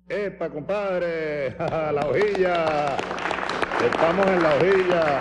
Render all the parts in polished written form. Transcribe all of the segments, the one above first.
¡Epa, compadre! ¡La hojilla! Estamos en la hojilla.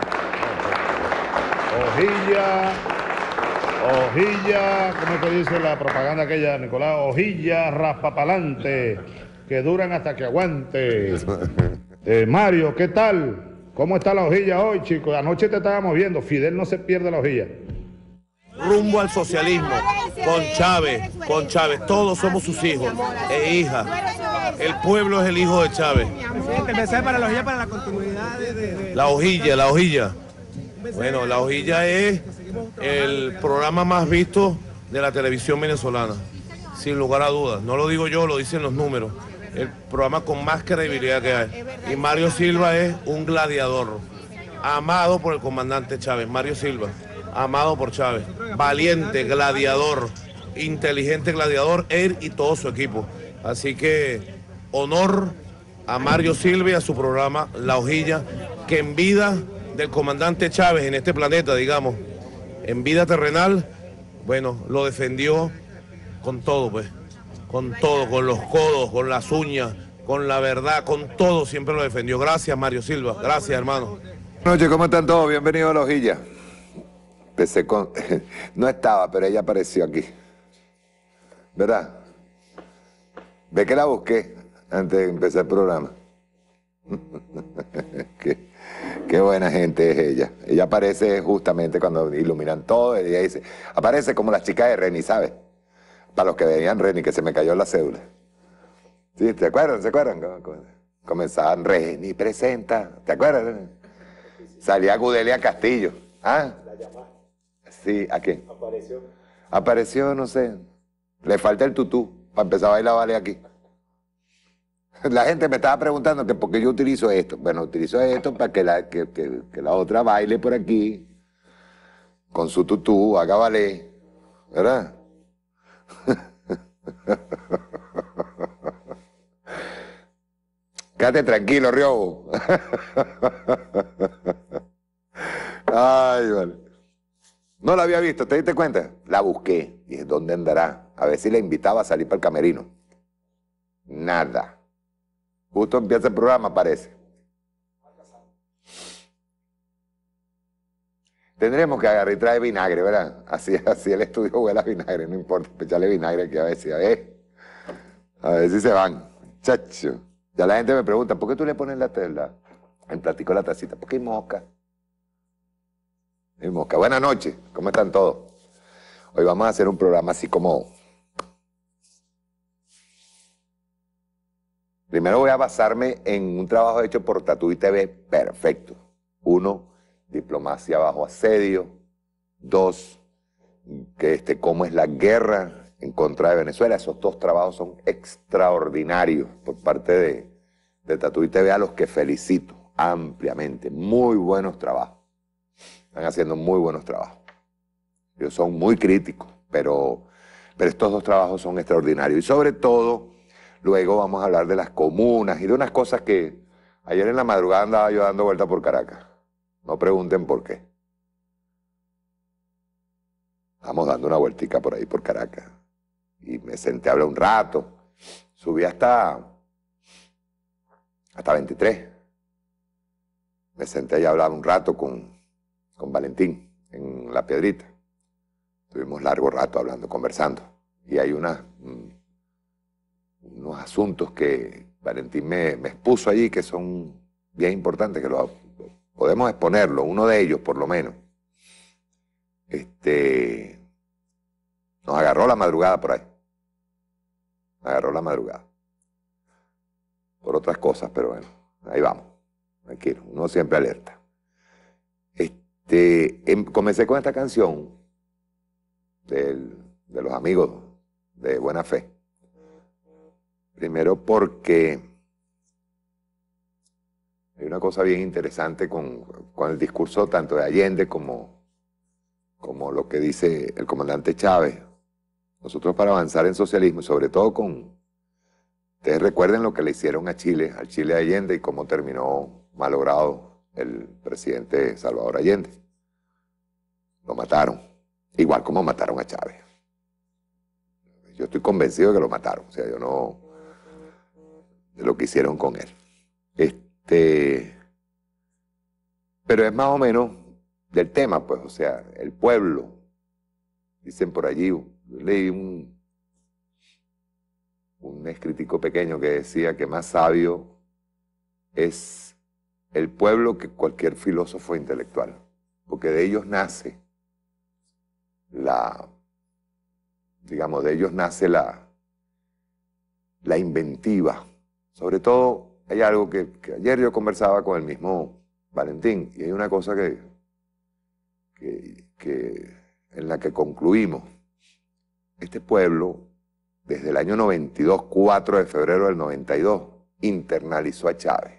Hojilla, ¿cómo es que dice la propaganda aquella, Nicolás? Hojilla raspapalante, que duran hasta que aguante. Mario, ¿qué tal? ¿Cómo está la hojilla hoy, chicos? Anoche te estábamos viendo, Fidel no se pierde la hojilla. Rumbo al socialismo, con Chávez, todos somos sus hijos e hijas. El pueblo es el hijo de Chávez. Presidente, el mensaje para la hojilla, para la continuidad de... La hojilla. Bueno, la hojilla es el programa más visto de la televisión venezolana, sin lugar a dudas. No lo digo yo, lo dicen los números. El programa con más credibilidad que hay. Y Mario Silva es un gladiador, amado por el comandante Chávez. Mario Silva, amado por Chávez. Valiente, gladiador, inteligente gladiador, él y todo su equipo. Así que honor a Mario Silva y a su programa La Hojilla, que en vida del comandante Chávez en este planeta, digamos, en vida terrenal, bueno, lo defendior con todo, pues, con todo, con los codos, con las uñas, con la verdad, con todo, siempre lo defendió. Gracias, Mario Silva, gracias, hermano. Buenas noches, ¿cómo están todos? Bienvenidos a La Hojilla. Empecé con... No estaba, pero ella apareció aquí. ¿Verdad? Ve que la busqué antes de empezar el programa. Qué buena gente es ella. Ella aparece justamente cuando iluminan todo. Ella dice, aparece como las chicas de Reni, ¿sabes? Para los que veían Reni, que se me cayó la cédula. ¿Sí? ¿Se acuerdan? Comenzaban Reni presenta. ¿Te acuerdas? Salía Gudelia Castillo. ¿Ah? Sí, ¿a quién? Apareció, no sé. Le falta el tutú para empezar a bailar vale aquí. La gente me estaba preguntando que por qué yo utilizo esto. Bueno, utilizo esto para que la otra baile por aquí con su tutú, haga ballet, ¿verdad? Quédate tranquilo, Riobo. Ay, vale. No la había visto, ¿te diste cuenta? La busqué. Dije, ¿dónde andará? A ver si la invitaba a salir para el camerino. Nada. Justo empieza el programa, aparece. Tendremos que agarrar y traer vinagre, ¿verdad? Así el estudio huele a vinagre, no importa, echarle vinagre aquí a ver si se van. Chacho. Ya la gente me pregunta, ¿por qué tú le pones el platico de la tacita? ¿Por qué hay mosca? Hay mosca. Buenas noches, ¿cómo están todos? Hoy vamos a hacer un programa así como... Primero voy a basarme en un trabajo hecho por Tatuí TV perfecto. 1, diplomacia bajo asedio. 2, cómo es la guerra en contra de Venezuela. Esos 2 trabajos son extraordinarios por parte de Tatuí TV, a los que felicito ampliamente. Muy buenos trabajos. Están haciendo muy buenos trabajos. Ellos son muy críticos, pero estos 2 trabajos son extraordinarios. Y sobre todo... Luego vamos a hablar de las comunas y de unas cosas que ayer en la madrugada andaba yo dando vuelta por Caracas. No pregunten por qué. Vamos dando una vueltica por ahí por Caracas. Y me senté a hablar un rato. Subí hasta 23. Me senté y hablaba un rato con Valentín en La Piedrita. Estuvimos largo rato hablando, conversando. Y hay unos asuntos que Valentín me expuso allí que son bien importantes, que podemos exponerlo, uno de ellos por lo menos. Nos agarró la madrugada por ahí. Agarró la madrugada. Por otras cosas, pero bueno, ahí vamos. Tranquilo, uno siempre alerta. Comencé con esta canción de los amigos de Buena Fe. Primero porque hay una cosa bien interesante con el discurso tanto de Allende como lo que dice el comandante Chávez. Nosotros para avanzar en socialismo, y sobre todo ustedes recuerden lo que le hicieron al Chile de Allende y cómo terminó malogrado el presidente Salvador Allende. Lo mataron, igual como mataron a Chávez. Yo estoy convencido de que lo mataron, o sea, yo no... lo que hicieron con él. Pero es más o menos del tema, pues, o sea, el pueblo, dicen por allí, yo leí un escritico pequeño que decía que más sabio es el pueblo que cualquier filósofo intelectual, porque de ellos nace digamos, de ellos nace la inventiva. Sobre todo, hay algo que ayer yo conversaba con el mismo Valentín, y hay una cosa en la que concluimos. Este pueblo, desde el año 92, 4 de febrero del 92, internalizó a Chávez.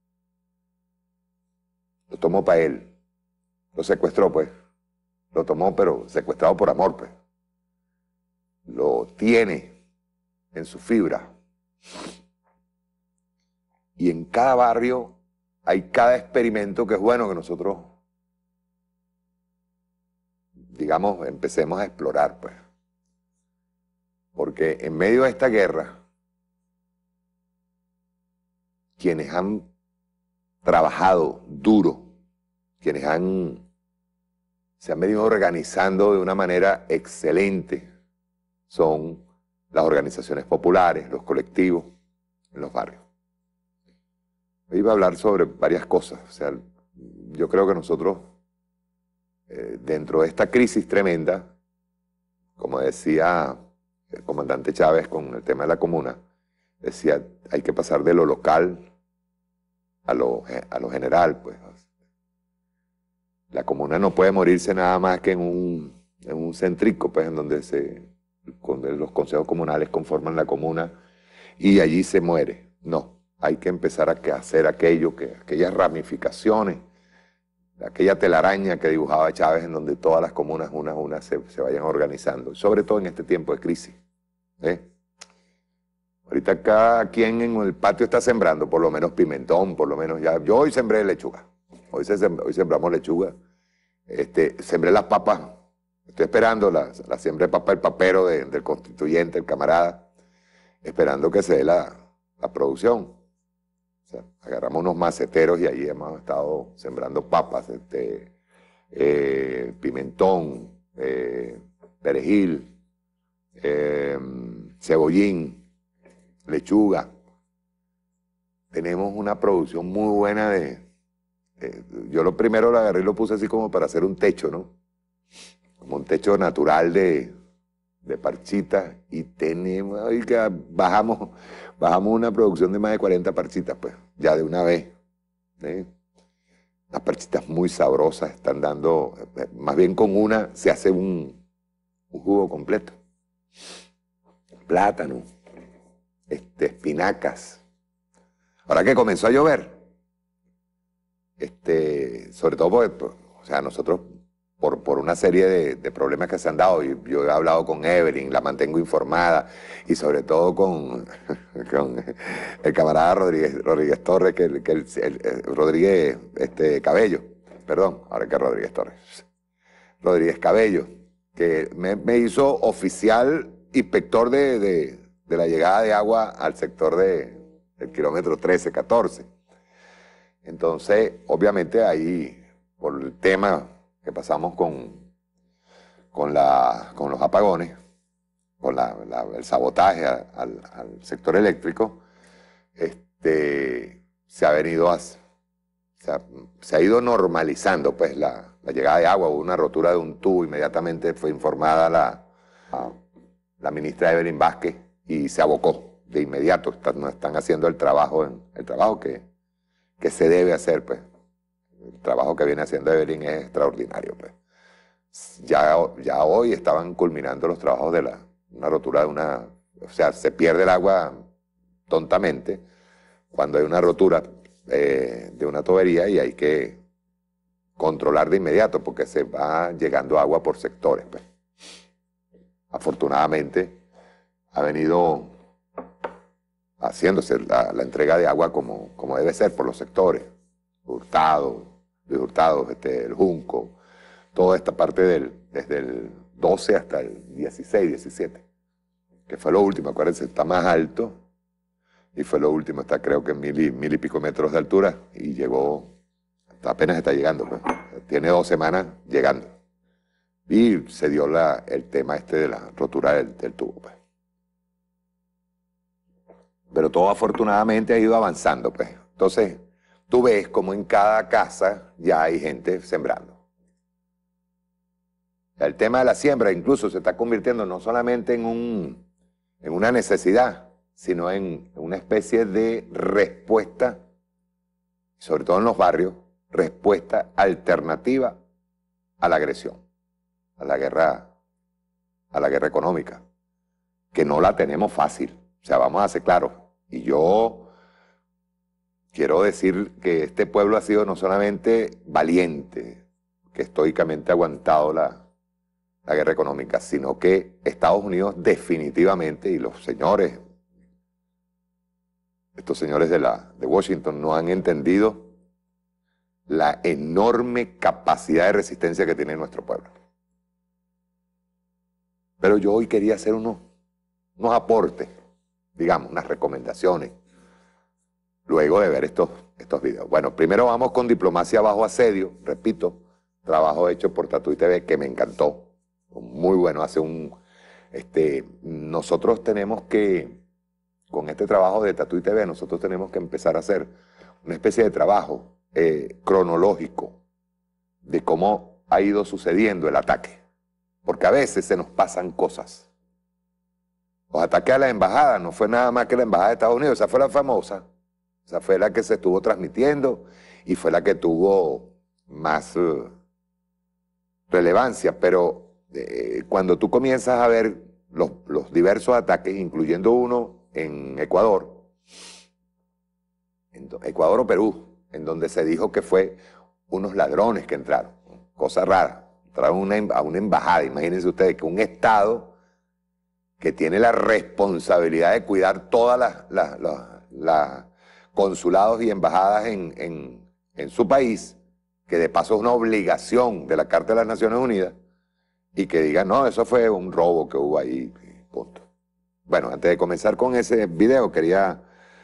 Lo tomó para él. Lo secuestró, pues. Lo tomó, pero secuestrado por amor, pues. Lo tiene en su fibra. Y en cada barrio hay cada experimento que es bueno que nosotros, digamos, empecemos a explorar, pues. Porque en medio de esta guerra, quienes han trabajado duro, quienes se han venido organizando de una manera excelente, son las organizaciones populares, los colectivos en los barrios. Hoy iba a hablar sobre varias cosas. O sea, yo creo que nosotros, dentro de esta crisis tremenda, como decía el comandante Chávez con el tema de la comuna, decía, hay que pasar de lo local a lo general, pues. La comuna no puede morirse nada más que en un centrico, pues, en donde los consejos comunales conforman la comuna y allí se muere. No, hay que empezar a hacer aquellas ramificaciones, aquella telaraña que dibujaba Chávez en donde todas las comunas, una a una, se vayan organizando, sobre todo en este tiempo de crisis. Ahorita cada quien en el patio está sembrando, por lo menos pimentón, por lo menos ya. Yo hoy sembré lechuga. Hoy sembramos lechuga. Sembré las papas. Estoy esperando la siembra de papa, el papero del constituyente, el camarada, esperando que se dé la producción. O sea, agarramos unos maceteros y allí hemos estado sembrando papas, pimentón, perejil, cebollín, lechuga. Tenemos una producción muy buena yo lo primero lo agarré y lo puse así como para hacer un techo, ¿no? Como un techo natural de parchitas, y bajamos una producción de más de 40 parchitas, pues, ya de una vez. Las parchitas muy sabrosas, están dando, más bien con una se hace un jugo completo. Plátano, espinacas. Ahora que comenzó a llover, sobre todo porque, o sea, nosotros por una serie de problemas que se han dado, y yo he hablado con Evelyn, la mantengo informada, y sobre todo con el camarada Rodríguez Torres, Rodríguez Cabello, perdón, ahora que Rodríguez Torres, Rodríguez Cabello, que me hizo oficial inspector de la llegada de agua al sector del kilómetro 13-14. Entonces, obviamente ahí, por el tema que pasamos con los apagones, con el sabotaje al sector eléctrico, se ha ido normalizando, pues, la llegada de agua. Hubo una rotura de un tubo, inmediatamente fue informada la ministra Evelyn Vázquez y se abocó de inmediato. Están haciendo el trabajo que se debe hacer, pues. El trabajo que viene haciendo Evelyn es extraordinario, pues. Ya hoy estaban culminando los trabajos de una rotura o sea, se pierde el agua tontamente cuando hay una rotura de una tubería, y hay que controlar de inmediato porque se va llegando agua por sectores, pues. Afortunadamente ha venido haciéndose la entrega de agua como debe ser por los sectores. Luis Hurtado, el Junco, toda esta parte desde el 12 hasta el 16, 17, que fue lo último. Acuérdense, está más alto, y fue lo último, está creo que en mil y pico metros de altura, y llegó, apenas está llegando, pues. Tiene 2 semanas llegando. Y se dio el tema de la rotura del tubo, pues. Pero todo afortunadamente ha ido avanzando, pues. Entonces, tú ves como en cada casa ya hay gente sembrando. El tema de la siembra incluso se está convirtiendo no solamente en una necesidad, sino en una especie de respuesta, sobre todo en los barrios, respuesta alternativa a la agresión, a la guerra económica, que no la tenemos fácil. O sea, vamos a ser claros. Y yo quiero decir que este pueblo ha sido no solamente valiente, que estoicamente ha aguantado la guerra económica, sino que Estados Unidos definitivamente, y los señores, estos señores de Washington no han entendido la enorme capacidad de resistencia que tiene nuestro pueblo. Pero yo hoy quería hacer unos aportes, digamos, unas recomendaciones, luego de ver estos videos. Bueno, primero vamos con Diplomacia bajo asedio, repito, trabajo hecho por Tatuí TV que me encantó, muy bueno. Nosotros tenemos que, con este trabajo de Tatuí TV, nosotros tenemos que empezar a hacer una especie de trabajo cronológico de cómo ha ido sucediendo el ataque, porque a veces se nos pasan cosas. Los ataques a la embajada no fue nada más que la embajada de Estados Unidos, esa fue la famosa, esa fue la que se estuvo transmitiendo y fue la que tuvo más relevancia, pero cuando tú comienzas a ver los diversos ataques, incluyendo uno en Ecuador o Perú, en donde se dijo que fue unos ladrones que entraron, cosa rara, entraron a una embajada. Imagínense ustedes que un Estado que tiene la responsabilidad de cuidar todas las consulados y embajadas en su país, que de paso es una obligación de la Carta de las Naciones Unidas, y que digan, no, eso fue un robo que hubo ahí, punto. Bueno, antes de comenzar con ese video, quería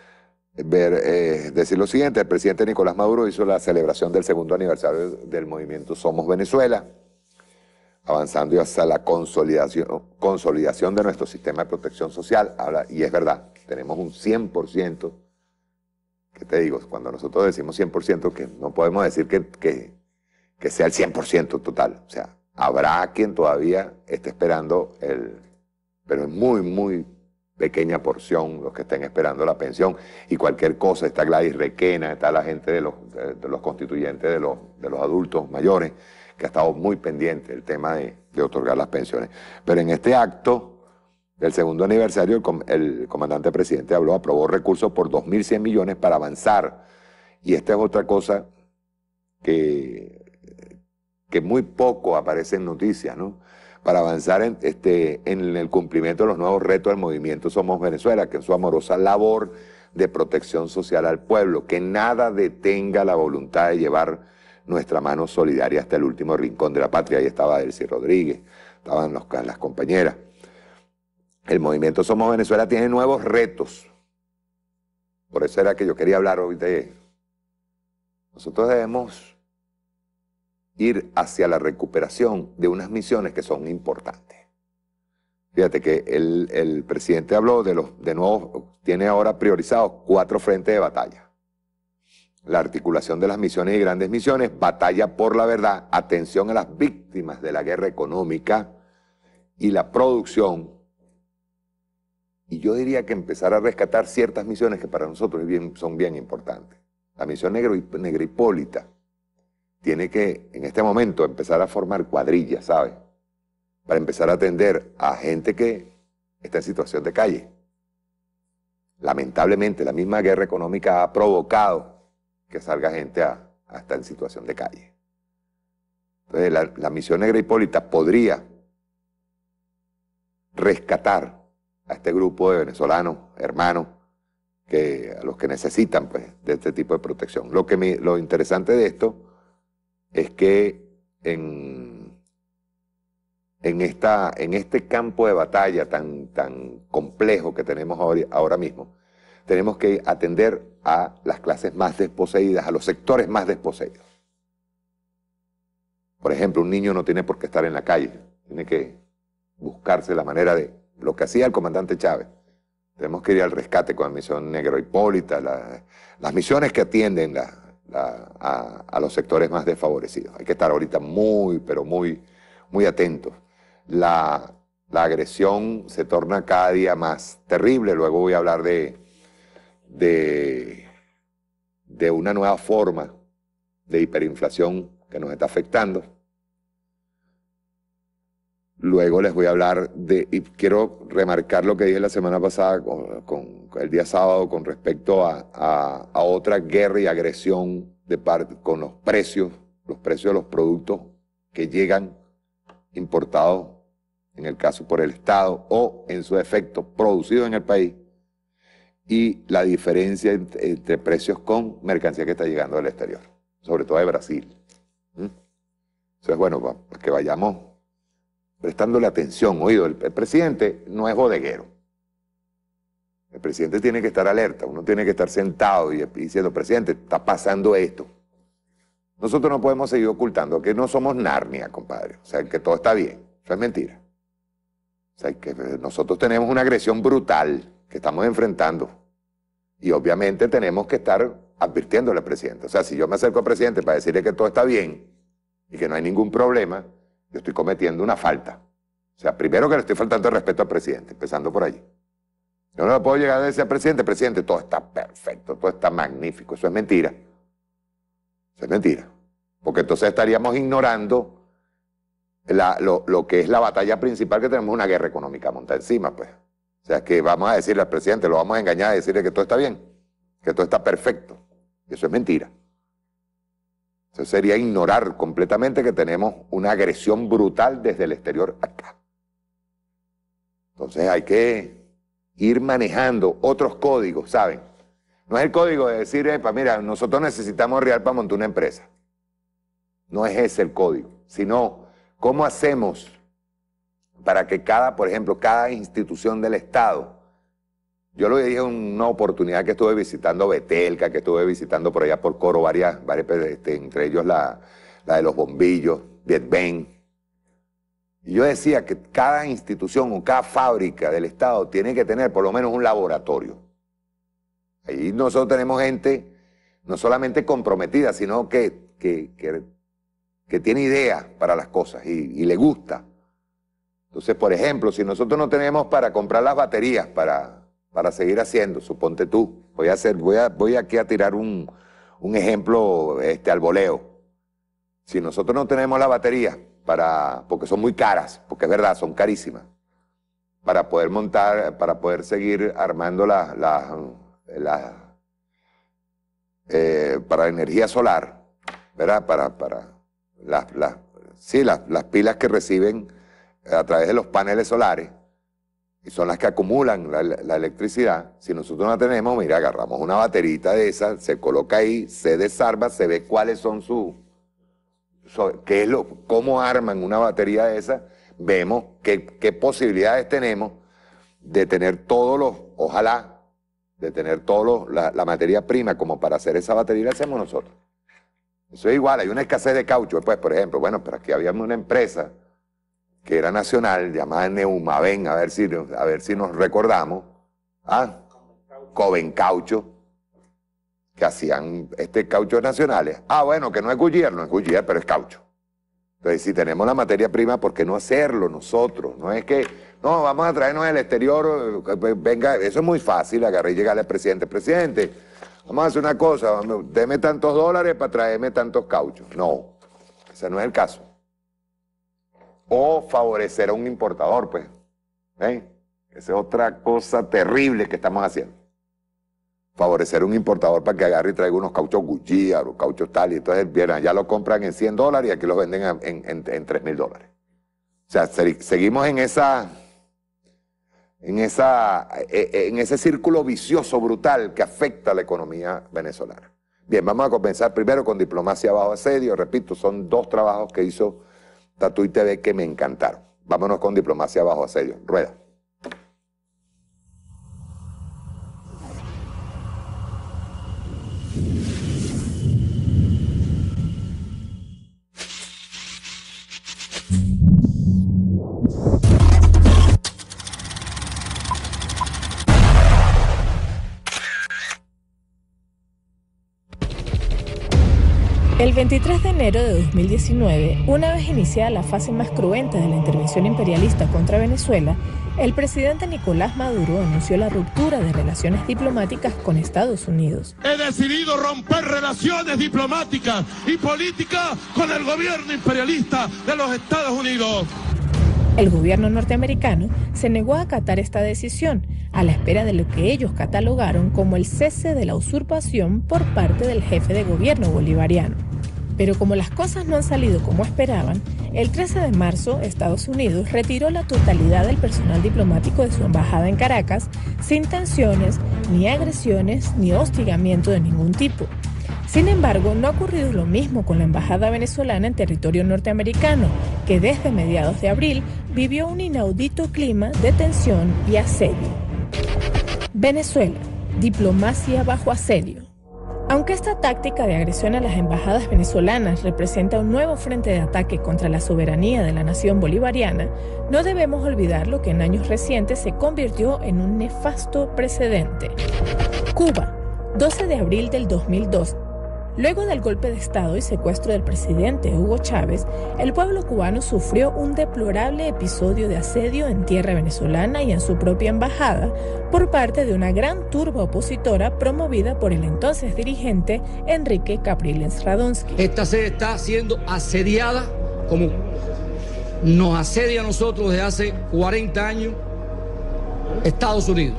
decir lo siguiente. El presidente Nicolás Maduro hizo la celebración del 2º aniversario del movimiento Somos Venezuela, avanzando hacia la consolidación de nuestro sistema de protección social. Y es verdad, tenemos un 100%, ¿qué te digo? Cuando nosotros decimos 100%, que no podemos decir que sea el 100% total. O sea, habrá quien todavía esté esperando pero es muy, muy pequeña porción los que estén esperando la pensión, y cualquier cosa. Está Gladys Requena, está la gente de los constituyentes de los adultos mayores, que ha estado muy pendiente del tema de otorgar las pensiones. Pero en este acto del 2º aniversario, el comandante presidente aprobó recursos por 2.100 millones para avanzar, y esta es otra cosa que muy poco aparece en noticias, ¿no? Para avanzar en el cumplimiento de los nuevos retos del movimiento Somos Venezuela, que en su amorosa labor de protección social al pueblo, que nada detenga la voluntad de llevar nuestra mano solidaria hasta el último rincón de la patria. Ahí estaba Delcy Rodríguez, estaban las compañeras. El movimiento Somos Venezuela tiene nuevos retos. Por eso era que yo quería hablar hoy de... Nosotros debemos ir hacia la recuperación de unas misiones que son importantes. Fíjate que el presidente habló de nuevo, tiene ahora priorizados 4 frentes de batalla. La articulación de las misiones y grandes misiones, batalla por la verdad, atención a las víctimas de la guerra económica y la producción. Y yo diría que empezar a rescatar ciertas misiones que para nosotros son bien importantes. La misión Negra Hipólita tiene que, en este momento, empezar a formar cuadrillas, ¿sabes? Para empezar a atender a gente que está en situación de calle. Lamentablemente, la misma guerra económica ha provocado que salga gente a estar en situación de calle. Entonces, la misión Negra Hipólita podría rescatar a este grupo de venezolanos, hermanos, a los que necesitan, pues, de este tipo de protección. Lo interesante de esto es que en este campo de batalla tan complejo que tenemos ahora mismo, tenemos que atender a las clases más desposeídas, a los sectores más desposeídos. Por ejemplo, un niño no tiene por qué estar en la calle, tiene que buscarse la manera de lo que hacía el comandante Chávez. Tenemos que ir al rescate con la misión Negro Hipólita, las misiones que atienden a los sectores más desfavorecidos. Hay que estar ahorita muy, pero muy, muy atentos. La agresión se torna cada día más terrible. Luego voy a hablar de una nueva forma de hiperinflación que nos está afectando. Luego les voy a hablar y quiero remarcar lo que dije la semana pasada, el día sábado, con respecto a otra guerra y agresión con los precios de los productos que llegan importados, en el caso por el Estado, o en su efecto producidos en el país, y la diferencia entre precios con mercancía que está llegando del exterior, sobre todo de Brasil. Entonces, bueno, para que vayamos prestándole atención. Oído, el presidente no es bodeguero. El presidente tiene que estar alerta, uno tiene que estar sentado y diciendo, presidente, está pasando esto. Nosotros no podemos seguir ocultando que no somos Narnia, compadre. O sea, que todo está bien. Eso es mentira. O sea, que nosotros tenemos una agresión brutal que estamos enfrentando. Y obviamente tenemos que estar advirtiéndole al presidente. O sea, si yo me acerco al presidente para decirle que todo está bien y que no hay ningún problema, yo estoy cometiendo una falta. O sea, primero que le estoy faltando el respeto al presidente, empezando por allí. Yo no le puedo llegar a decir al presidente, presidente, todo está perfecto, todo está magnífico. Eso es mentira. Eso es mentira. Porque entonces estaríamos ignorando lo que es la batalla principal que tenemos, una guerra económica montada encima, pues. O sea, que vamos a decirle al presidente, lo vamos a engañar y decirle que todo está bien, que todo está perfecto. Eso es mentira. Eso sería ignorar completamente que tenemos una agresión brutal desde el exterior acá. Entonces hay que ir manejando otros códigos, ¿saben? No es el código de decir, mira, nosotros necesitamos real para montar una empresa. No es ese el código, sino cómo hacemos para que por ejemplo, cada institución del Estado. Yo lo dije en una oportunidad que estuve visitando Betelca, que estuve visitando por allá por Coro, varias entre ellos la de los bombillos, Vietben. Y yo decía que cada institución o cada fábrica del Estado tiene que tener por lo menos un laboratorio. Ahí nosotros tenemos gente no solamente comprometida, sino que tiene ideas para las cosas y le gusta. Entonces, por ejemplo, si nosotros no tenemos para comprar las baterías para seguir haciendo, suponte tú, voy aquí a tirar un ejemplo al voleo. Si nosotros no tenemos la batería porque son muy caras, porque es verdad, son carísimas, para poder montar, para poder seguir armando para energía solar, ¿verdad? Para las pilas que reciben a través de los paneles solares, y son las que acumulan la electricidad. Si nosotros no la tenemos, mira, agarramos una baterita de esas, se coloca ahí, se desarma, se ve cuáles son cómo arman una batería de esas, vemos qué posibilidades tenemos de tener ojalá, de tener la materia prima como para hacer esa batería, la hacemos nosotros. Eso es igual, hay una escasez de caucho, pues, por ejemplo, bueno, pero aquí había una empresa que era nacional, llamada Neumaven, a ver si nos recordamos, Covencaucho, que hacían cauchos nacionales. Bueno, que no es Goodyear, pero es caucho. Entonces, si tenemos la materia prima, ¿por qué no hacerlo nosotros? No es que, no, vamos a traernos del exterior, venga, eso es muy fácil, agarrar y llegarle al presidente, presidente, vamos a hacer una cosa, deme tantos dólares para traerme tantos cauchos. No, ese no es el caso. O favorecer a un importador, pues. Esa es otra cosa terrible que estamos haciendo. Favorecer a un importador para que agarre y traiga unos cauchos Goodyear o cauchos tal, y entonces ya lo compran en $100 y aquí los venden en $3,000. O sea, seguimos en ese círculo vicioso brutal que afecta a la economía venezolana. Bien, vamos a comenzar primero con Diplomacia Bajo Asedio. Repito, son 2 trabajos que hizo Tatuí TV que me encantaron. Vámonos con Diplomacia Bajo Asedio. Rueda. El 23 de enero de 2019, una vez iniciada la fase más cruenta de la intervención imperialista contra Venezuela, el presidente Nicolás Maduro anunció la ruptura de relaciones diplomáticas con Estados Unidos. He decidido romper relaciones diplomáticas y políticas con el gobierno imperialista de los Estados Unidos. El gobierno norteamericano se negó a acatar esta decisión, a la espera de lo que ellos catalogaron como el cese de la usurpación por parte del jefe de gobierno bolivariano. Pero como las cosas no han salido como esperaban, el 13 de marzo Estados Unidos retiró la totalidad del personal diplomático de su embajada en Caracas sin tensiones, ni agresiones, ni hostigamiento de ningún tipo. Sin embargo, no ha ocurrido lo mismo con la embajada venezolana en territorio norteamericano, que desde mediados de abril vivió un inaudito clima de tensión y asedio. Venezuela, diplomacia bajo asedio. Aunque esta táctica de agresión a las embajadas venezolanas representa un nuevo frente de ataque contra la soberanía de la nación bolivariana, no debemos olvidar lo que en años recientes se convirtió en un nefasto precedente. Cuba, 12 de abril del 2002. Luego del golpe de Estado y secuestro del presidente Hugo Chávez, el pueblo cubano sufrió un deplorable episodio de asedio en tierra venezolana y en su propia embajada por parte de una gran turba opositora promovida por el entonces dirigente Enrique Capriles Radonsky. Esta sede está siendo asediada como nos asedia a nosotros desde hace 40 años Estados Unidos.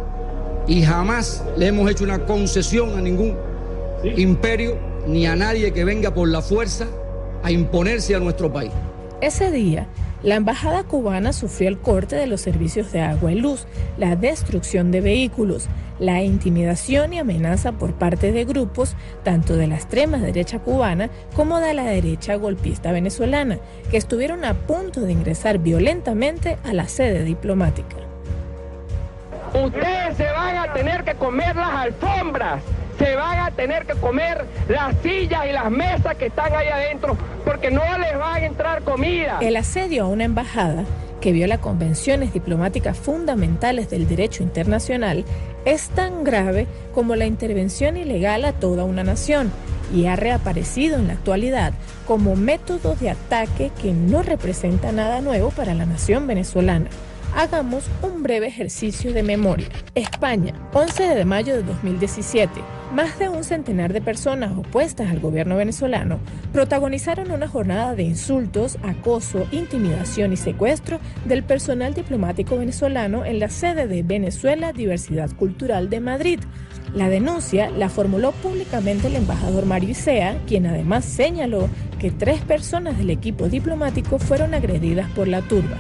Y jamás le hemos hecho una concesión a ningún imperio ni a nadie que venga por la fuerza a imponerse a nuestro país. Ese día, la embajada cubana sufrió el corte de los servicios de agua y luz, la destrucción de vehículos, la intimidación y amenaza por parte de grupos tanto de la extrema derecha cubana como de la derecha golpista venezolana, que estuvieron a punto de ingresar violentamente a la sede diplomática. Ustedes se van a tener que comer las alfombras, se van a tener que comer las sillas y las mesas que están ahí adentro, porque no les va a entrar comida. El asedio a una embajada que viola convenciones diplomáticas fundamentales del derecho internacional es tan grave como la intervención ilegal a toda una nación y ha reaparecido en la actualidad como método de ataque que no representa nada nuevo para la nación venezolana. Hagamos un breve ejercicio de memoria. España, 11 de mayo de 2017. Más de un centenar de personas opuestas al gobierno venezolano protagonizaron una jornada de insultos, acoso, intimidación y secuestro del personal diplomático venezolano en la sede de Venezuela Diversidad Cultural de Madrid. La denuncia la formuló públicamente el embajador Mario Isea, quien además señaló que 3 personas del equipo diplomático fueron agredidas por la turba.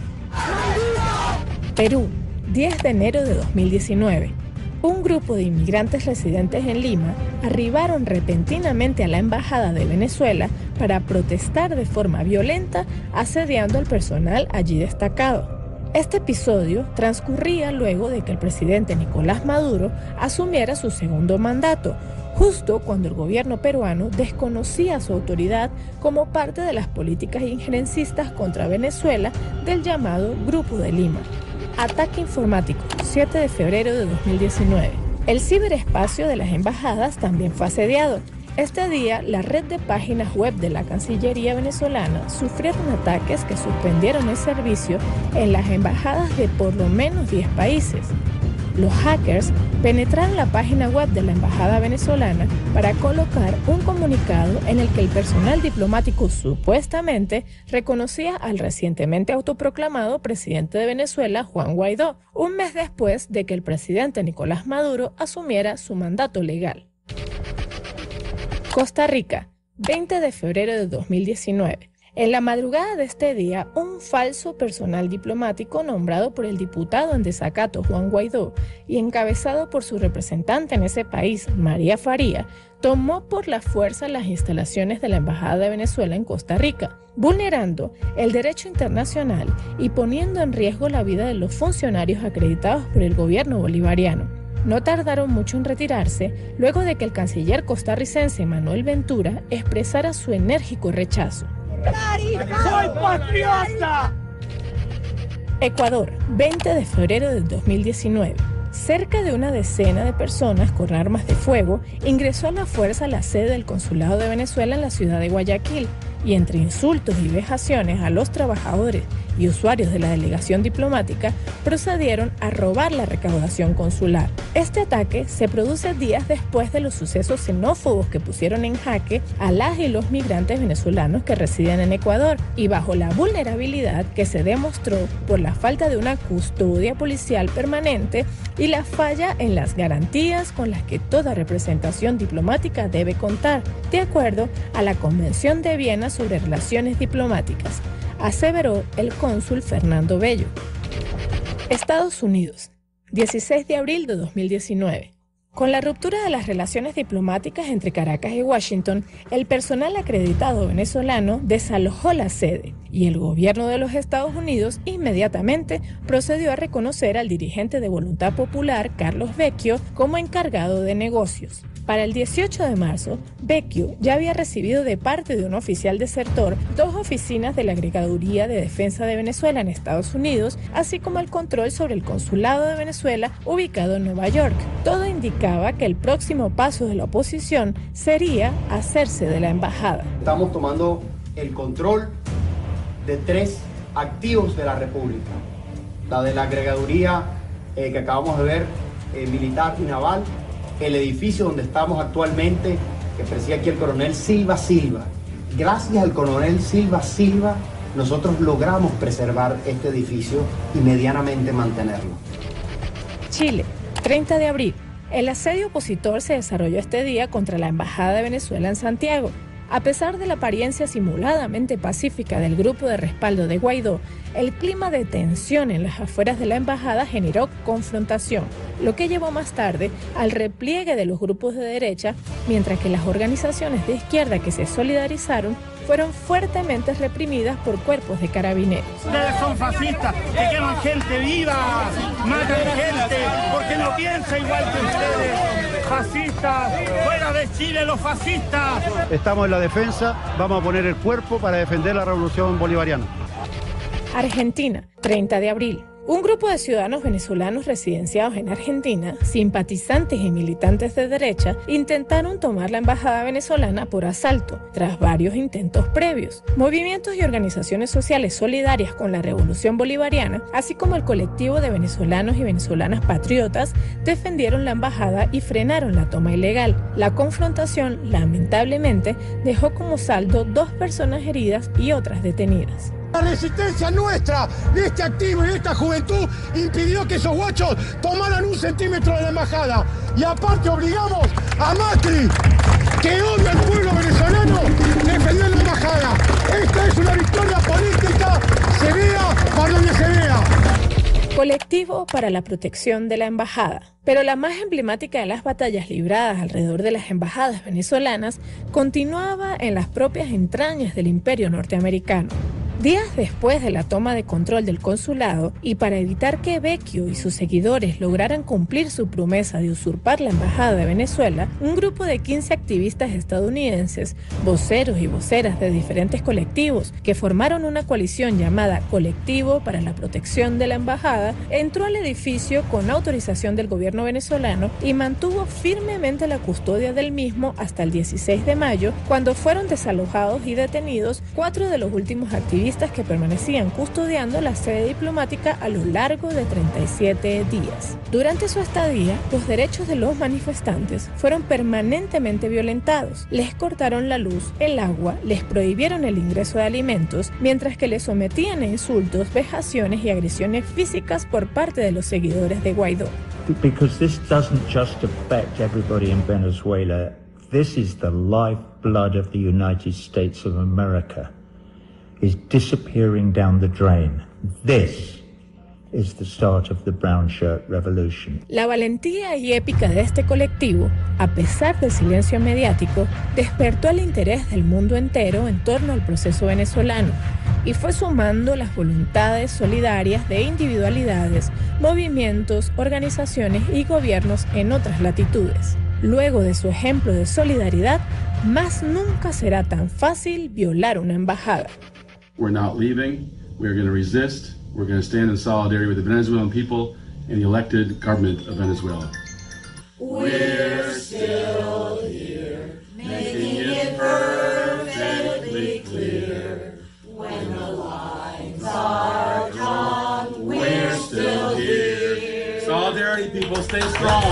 Perú, 10 de enero de 2019. Un grupo de inmigrantes residentes en Lima arribaron repentinamente a la embajada de Venezuela para protestar de forma violenta, asediando al personal allí destacado. Este episodio transcurría luego de que el presidente Nicolás Maduro asumiera su segundo mandato, justo cuando el gobierno peruano desconocía su autoridad como parte de las políticas injerencistas contra Venezuela del llamado Grupo de Lima. Ataque informático, 7 de febrero de 2019. El ciberespacio de las embajadas también fue asediado. Este día, la red de páginas web de la Cancillería venezolana sufrieron ataques que suspendieron el servicio en las embajadas de por lo menos 10 países. Los hackers penetraron la página web de la embajada venezolana para colocar un comunicado en el que el personal diplomático supuestamente reconocía al recientemente autoproclamado presidente de Venezuela, Juan Guaidó, un mes después de que el presidente Nicolás Maduro asumiera su mandato legal. Costa Rica, 20 de febrero de 2019. En la madrugada de este día, un falso personal diplomático nombrado por el diputado en desacato Juan Guaidó y encabezado por su representante en ese país, María Faría, tomó por la fuerza las instalaciones de la Embajada de Venezuela en Costa Rica, vulnerando el derecho internacional y poniendo en riesgo la vida de los funcionarios acreditados por el gobierno bolivariano. no tardaron mucho en retirarse luego de que el canciller costarricense Manuel Ventura expresara su enérgico rechazo. ¡Soy patriota! Ecuador, 20 de febrero del 2019. Cerca de una decena de personas con armas de fuego ingresó a la fuerza a la sede del Consulado de Venezuela en la ciudad de Guayaquil y entre insultos y vejaciones a los trabajadores y usuarios de la delegación diplomática procedieron a robar la recaudación consular. Este ataque se produce días después de los sucesos xenófobos que pusieron en jaque a las y los migrantes venezolanos que residen en Ecuador y bajo la vulnerabilidad que se demostró por la falta de una custodia policial permanente y la falla en las garantías con las que toda representación diplomática debe contar, de acuerdo a la Convención de Viena sobre Relaciones Diplomáticas, aseveró el cónsul Fernando Bello. Estados Unidos, 16 de abril de 2019. Con la ruptura de las relaciones diplomáticas entre Caracas y Washington, el personal acreditado venezolano desalojó la sede y el gobierno de los Estados Unidos inmediatamente procedió a reconocer al dirigente de Voluntad Popular, Carlos Vecchio, como encargado de negocios. Para el 18 de marzo, Vecchio ya había recibido de parte de un oficial desertor 2 oficinas de la Agregaduría de Defensa de Venezuela en Estados Unidos, así como el control sobre el Consulado de Venezuela ubicado en Nueva York. Todo indicaba que el próximo paso de la oposición sería hacerse de la embajada. Estamos tomando el control de 3 activos de la República. La de la Agregaduría que acabamos de ver, militar y naval, el edificio donde estamos actualmente, que preside aquí el coronel Silva Silva. Gracias al coronel Silva Silva, nosotros logramos preservar este edificio y medianamente mantenerlo. Chile, 30 de abril. El asedio opositor se desarrolló este día contra la Embajada de Venezuela en Santiago. A pesar de la apariencia simuladamente pacífica del grupo de respaldo de Guaidó, el clima de tensión en las afueras de la embajada generó confrontación, lo que llevó más tarde al repliegue de los grupos de derecha, mientras que las organizaciones de izquierda que se solidarizaron fueron fuertemente reprimidas por cuerpos de carabineros. Ustedes son fascistas, que queman gente viva, matan gente, porque no piensa igual que ustedes. Fascistas, fuera de Chile los fascistas. Estamos en la defensa, vamos a poner el cuerpo para defender la revolución bolivariana. Argentina, 30 de abril. Un grupo de ciudadanos venezolanos residenciados en Argentina, simpatizantes y militantes de derecha, intentaron tomar la embajada venezolana por asalto, tras varios intentos previos. Movimientos y organizaciones sociales solidarias con la Revolución Bolivariana, así como el colectivo de venezolanos y venezolanas patriotas, defendieron la embajada y frenaron la toma ilegal. La confrontación, lamentablemente, dejó como saldo 2 personas heridas y otras detenidas. La resistencia nuestra, de este activo y de esta juventud, impidió que esos guachos tomaran 1 centímetro de la embajada. Y aparte obligamos a Macri, que odia al pueblo venezolano, a defender la embajada. Esta es una victoria política, se vea por donde se vea. Colectivo para la protección de la embajada. Pero la más emblemática de las batallas libradas alrededor de las embajadas venezolanas continuaba en las propias entrañas del imperio norteamericano. Días después de la toma de control del consulado y para evitar que Vecchio y sus seguidores lograran cumplir su promesa de usurpar la embajada de Venezuela, un grupo de 15 activistas estadounidenses, voceros y voceras de diferentes colectivos que formaron una coalición llamada Colectivo para la Protección de la Embajada, entró al edificio con autorización del gobierno venezolano y mantuvo firmemente la custodia del mismo hasta el 16 de mayo, cuando fueron desalojados y detenidos 4 de los últimos activistas que permanecían custodiando la sede diplomática a lo largo de 37 días. Durante su estadía, los derechos de los manifestantes fueron permanentemente violentados. Les cortaron la luz, el agua, les prohibieron el ingreso de alimentos, mientras que les sometían a insultos, vejaciones y agresiones físicas por parte de los seguidores de Guaidó. Because this doesn't just affect everybody in Venezuela. This is the lifeblood of the United States of America. Is disappearing down the drain. This is the start of the Brown Shirt Revolution. La valentía y épica de este colectivo, a pesar del silencio mediático, despertó el interés del mundo entero en torno al proceso venezolano. y fue sumando las voluntades solidarias de individualidades, movimientos, organizaciones y gobiernos en otras latitudes. Luego de su ejemplo de solidaridad, más nunca será tan fácil violar una embajada. We're not leaving. We're going to resist. We're going to stand in solidarity with the Venezuelan people and the elected government of Venezuela. We're still here, making it perfectly clear. When the lines are drawn, we're still here. Solidarity, people, stay strong.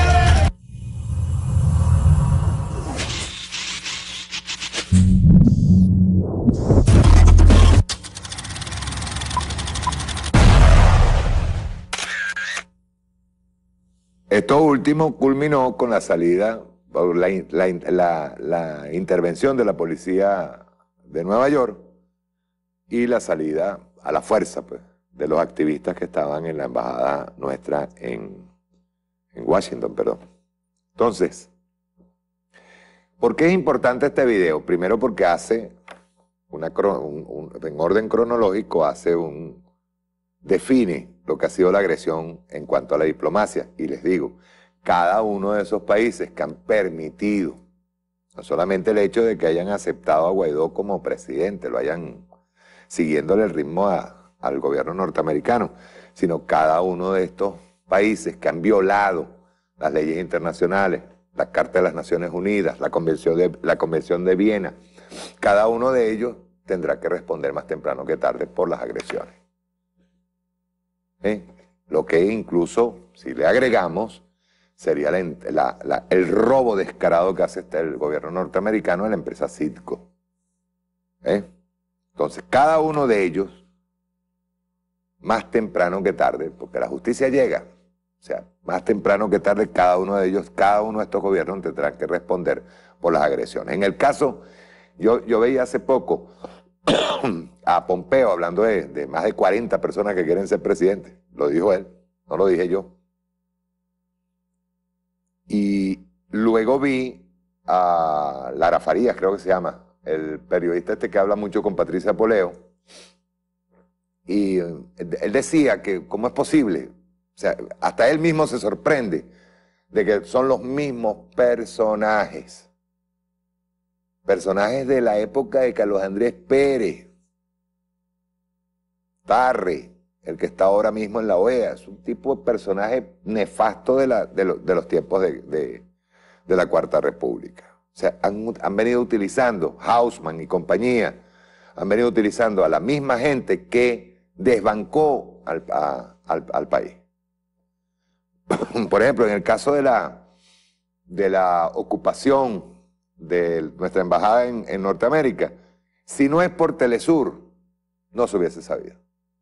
Esto último culminó con la salida, la intervención de la policía de Nueva York y la salida a la fuerza, pues, de los activistas que estaban en la embajada nuestra en Washington, perdón. Entonces, ¿por qué es importante este video? Primero porque hace, en orden cronológico, define lo que ha sido la agresión en cuanto a la diplomacia. Y les digo, cada uno de esos países que han permitido, no solamente el hecho de que hayan aceptado a Guaidó como presidente, lo hayan siguiéndole el ritmo al gobierno norteamericano, sino cada uno de estos países que han violado las leyes internacionales, la Carta de las Naciones Unidas, la Convención de Viena, cada uno de ellos tendrá que responder más temprano que tarde por las agresiones. Lo que incluso, si le agregamos, sería el robo descarado que hace el gobierno norteamericano a la empresa Citgo. Entonces, cada uno de ellos, más temprano que tarde, porque la justicia llega, o sea, más temprano que tarde, cada uno de ellos, cada uno de estos gobiernos tendrán que responder por las agresiones. En el caso, yo veía hace poco a Pompeo hablando de más de 40 personas que quieren ser presidentes. Lo dijo él, no lo dije yo. Y luego vi a Lara Farías, creo que se llama, el periodista que habla mucho con Patricia Poleo, y él decía que cómo es posible, o sea, hasta él mismo se sorprende de que son los mismos personajes de la época de Carlos Andrés Pérez, Tarre, el que está ahora mismo en la OEA, es un tipo de personaje nefasto de los tiempos de la Cuarta República. O sea, han venido utilizando, Hausmann y compañía, han venido utilizando a la misma gente que desbancó al país. Por ejemplo, en el caso de la ocupación de nuestra embajada en Norteamérica, si no es por Telesur, no se hubiese sabido.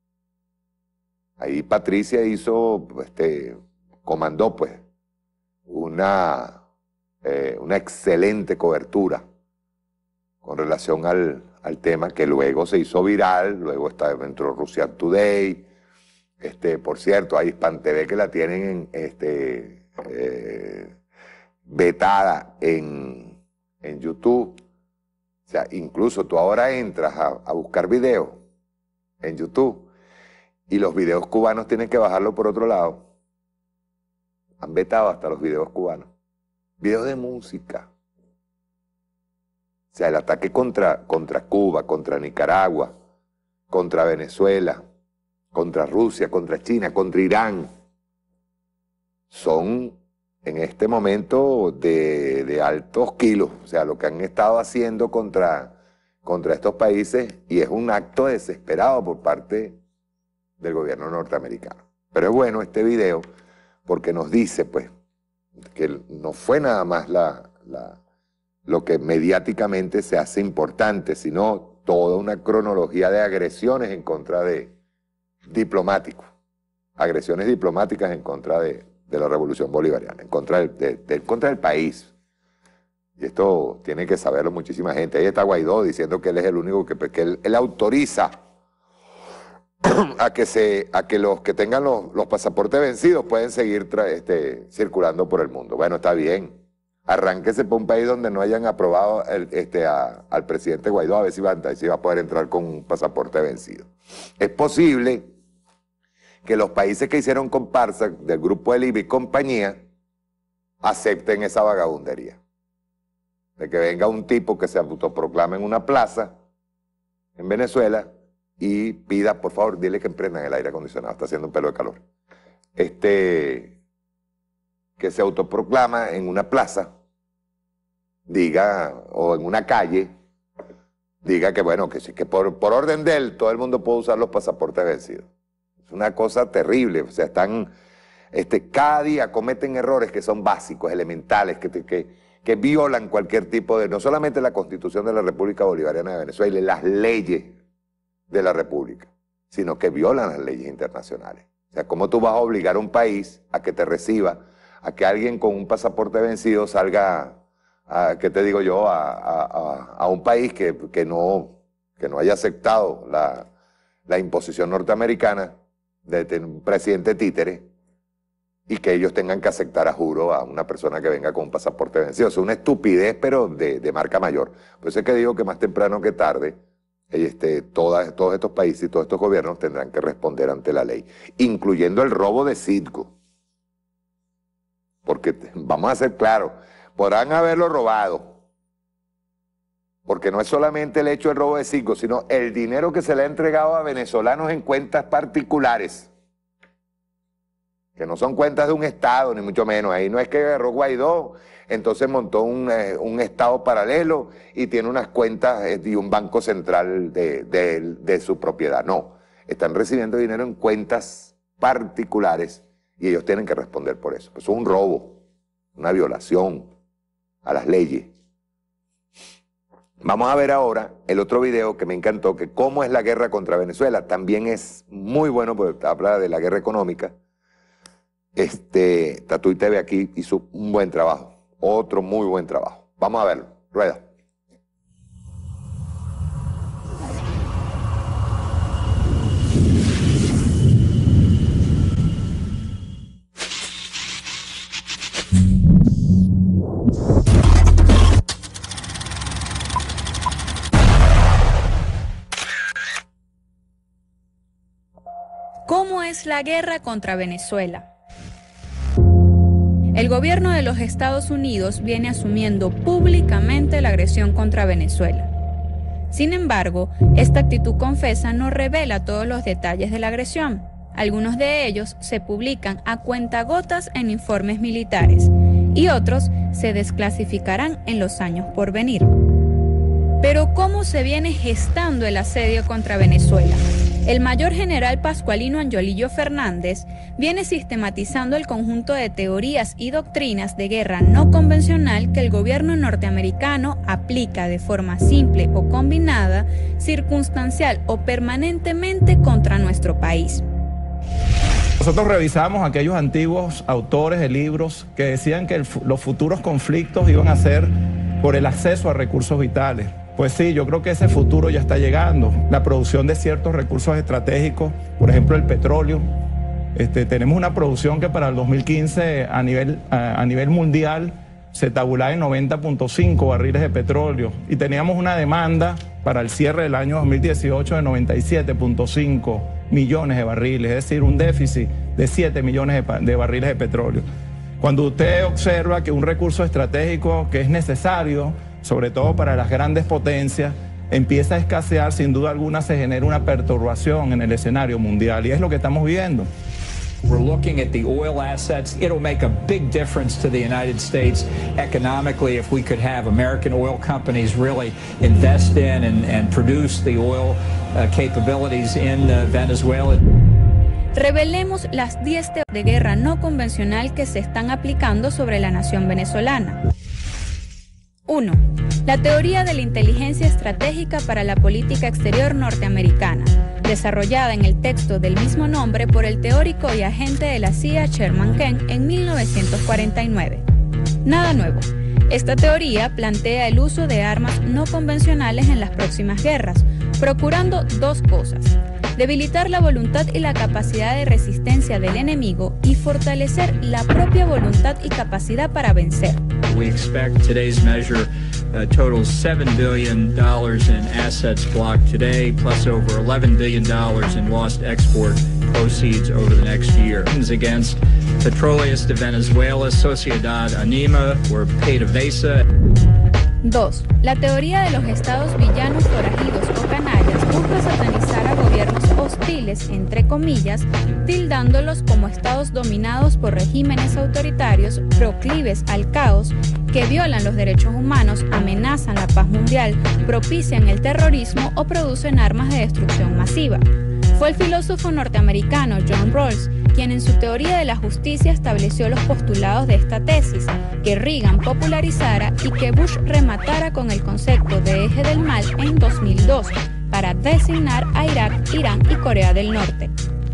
Ahí Patricia comandó pues una excelente cobertura con relación al tema, que luego se hizo viral, luego entró Russia Today, por cierto, hay Hispan TV que la tienen vetada en YouTube. O sea, incluso tú ahora entras a buscar videos en YouTube y los videos cubanos tienen que bajarlo por otro lado. Han vetado hasta los videos cubanos. Videos de música. O sea, el ataque contra Cuba, contra Nicaragua, contra Venezuela, contra Rusia, contra China, contra Irán, son en este momento de altos kilos. O sea, lo que han estado haciendo contra estos países, y es un acto desesperado por parte del gobierno norteamericano. Pero es bueno este video porque nos dice pues que no fue nada más lo que mediáticamente se hace importante, sino toda una cronología de agresiones en contra de diplomáticos, agresiones diplomáticas en contra de la revolución bolivariana, en contra del país. Y esto tiene que saberlo muchísima gente. Ahí está Guaidó diciendo que él es el único que él autoriza a que los que tengan los pasaportes vencidos pueden seguir circulando por el mundo. Bueno, está bien. arránquese por un país donde no hayan aprobado al presidente Guaidó, a ver si va a poder entrar con un pasaporte vencido. Es posible que los países que hicieron comparsa del grupo de Libia y compañía acepten esa vagabundería. De que venga un tipo que se autoproclama en una plaza en Venezuela y pida, por favor, dile que prendan el aire acondicionado, está haciendo un pelo de calor. Que se autoproclama en una plaza, diga, o en una calle, diga que bueno, que sí, que por orden de él todo el mundo puede usar los pasaportes vencidos. Es una cosa terrible, o sea, están, cada día cometen errores que son básicos, elementales, que violan cualquier tipo de, no solamente la Constitución de la República Bolivariana de Venezuela y las leyes de la República, sino que violan las leyes internacionales. O sea, ¿cómo tú vas a obligar a un país a que te reciba, a que alguien con un pasaporte vencido salga, ¿qué te digo yo?, a un país que no haya aceptado la imposición norteamericana de tener un presidente títere y que ellos tengan que aceptar a juro a una persona que venga con un pasaporte vencido? Es una estupidez, pero de marca mayor. Por eso es que digo que más temprano que tarde, todos estos países y todos estos gobiernos tendrán que responder ante la ley, incluyendo el robo de Citgo. Porque vamos a ser claros, podrán haberlo robado, porque no es solamente el hecho del robo de Citgo, sino el dinero que se le ha entregado a venezolanos en cuentas particulares, que no son cuentas de un Estado, ni mucho menos. Ahí no es que agarró Guaidó, entonces montó un Estado paralelo y tiene unas cuentas y un banco central de su propiedad. No, están recibiendo dinero en cuentas particulares y ellos tienen que responder por eso. Pues es un robo, una violación a las leyes. Vamos a ver ahora el otro video que me encantó, que cómo es la guerra contra Venezuela. También es muy bueno porque habla de la guerra económica. Tatuí TV aquí hizo un buen trabajo, otro muy buen trabajo. Vamos a verlo, rueda. ¿Cómo es la guerra contra Venezuela? El gobierno de los Estados Unidos viene asumiendo públicamente la agresión contra Venezuela. Sin embargo, esta actitud confesa no revela todos los detalles de la agresión. Algunos de ellos se publican a cuentagotas en informes militares y otros se desclasificarán en los años por venir. Pero ¿cómo se viene gestando el asedio contra Venezuela? El mayor general Pascualino Angiolillo Fernández viene sistematizando el conjunto de teorías y doctrinas de guerra no convencional que el gobierno norteamericano aplica de forma simple o combinada, circunstancial o permanentemente contra nuestro país. Nosotros revisamos aquellos antiguos autores de libros que decían que los futuros conflictos iban a ser por el acceso a recursos vitales. Pues sí, yo creo que ese futuro ya está llegando. La producción de ciertos recursos estratégicos, por ejemplo el petróleo. Tenemos una producción que para el 2015 a nivel mundial se tabulaba en 90.5 barriles de petróleo y teníamos una demanda para el cierre del año 2018 de 97.5 millones de barriles, es decir, un déficit de 7 millones de barriles de petróleo. Cuando usted observa que un recurso estratégico que es necesario, sobre todo para las grandes potencias, empieza a escasear, sin duda alguna se genera una perturbación en el escenario mundial y es lo que estamos viendo. We're looking at the oil assets. It'll make a big difference to the United States economically if we could have American oil companies really invest in and produce the oil capabilities in Venezuela. Revelemos las 10 teorías de guerra no convencional que se están aplicando sobre la nación venezolana. 1. La teoría de la inteligencia estratégica para la política exterior norteamericana, desarrollada en el texto del mismo nombre por el teórico y agente de la CIA Sherman Kemp en 1949. Nada nuevo. Esta teoría plantea el uso de armas no convencionales en las próximas guerras, procurando dos cosas: debilitar la voluntad y la capacidad de resistencia del enemigo y fortalecer la propia voluntad y capacidad para vencer. We expect today's measure totals $7 billion in assets blocked today, plus over $11 billion in lost export proceeds over the next year. Against Petróleos de Venezuela, Sociedad Anima, or PDVSA. 2. La teoría de los estados villanos, forajidos o canallas busca satanizar a gobiernos hostiles, entre comillas, tildándolos como estados dominados por regímenes autoritarios proclives al caos, que violan los derechos humanos, amenazan la paz mundial, propician el terrorismo o producen armas de destrucción masiva. Fue el filósofo norteamericano John Rawls quien en su teoría de la justicia estableció los postulados de esta tesis, que Reagan popularizara y que Bush rematara con el concepto de eje del mal en 2002, para designar a Irak, Irán y Corea del Norte.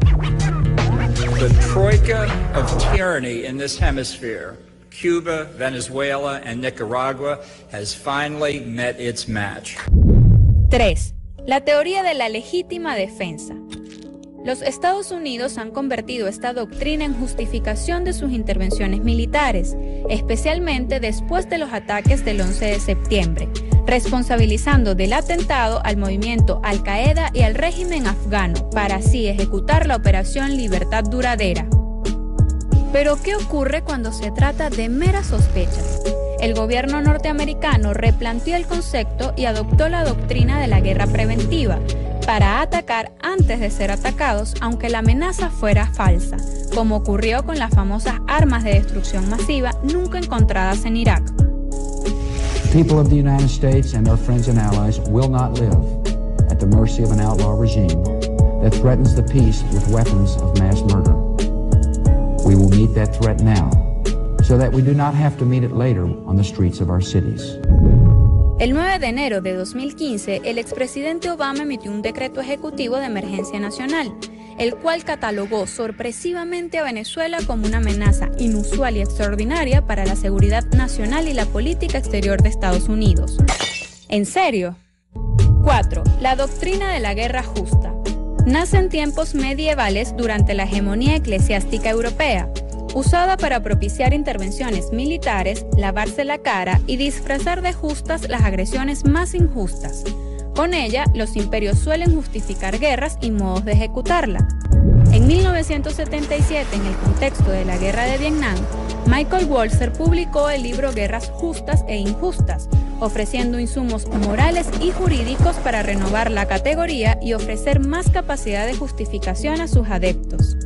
The troika of tyranny in this hemisphere, Cuba, Venezuela, and Nicaragua, has finally met its match. 3. La teoría de la legítima defensa. Los Estados Unidos han convertido esta doctrina en justificación de sus intervenciones militares, especialmente después de los ataques del 11 de septiembre, responsabilizando del atentado al movimiento Al-Qaeda y al régimen afgano, para así ejecutar la Operación Libertad Duradera. Pero, ¿qué ocurre cuando se trata de meras sospechas? El gobierno norteamericano replanteó el concepto y adoptó la doctrina de la guerra preventiva, para atacar antes de ser atacados, aunque la amenaza fuera falsa, como ocurrió con las famosas armas de destrucción masiva nunca encontradas en Irak. People of the United States and their friends and allies will not live at the mercy of an outlaw regime that threatens the peace with weapons of mass murder. We will meet that threat now, so that we do not have to meet it later on the streets of our cities. El 9 de enero de 2015, el expresidente Obama emitió un decreto ejecutivo de emergencia nacional, el cual catalogó sorpresivamente a Venezuela como una amenaza inusual y extraordinaria para la seguridad nacional y la política exterior de Estados Unidos. ¿En serio? 4. La doctrina de la guerra justa. Nace en tiempos medievales durante la hegemonía eclesiástica europea, usada para propiciar intervenciones militares, lavarse la cara y disfrazar de justas las agresiones más injustas. Con ella, los imperios suelen justificar guerras y modos de ejecutarla. En 1977, en el contexto de la Guerra de Vietnam, Michael Walzer publicó el libro Guerras Justas e Injustas, ofreciendo insumos morales y jurídicos para renovar la categoría y ofrecer más capacidad de justificación a sus adeptos.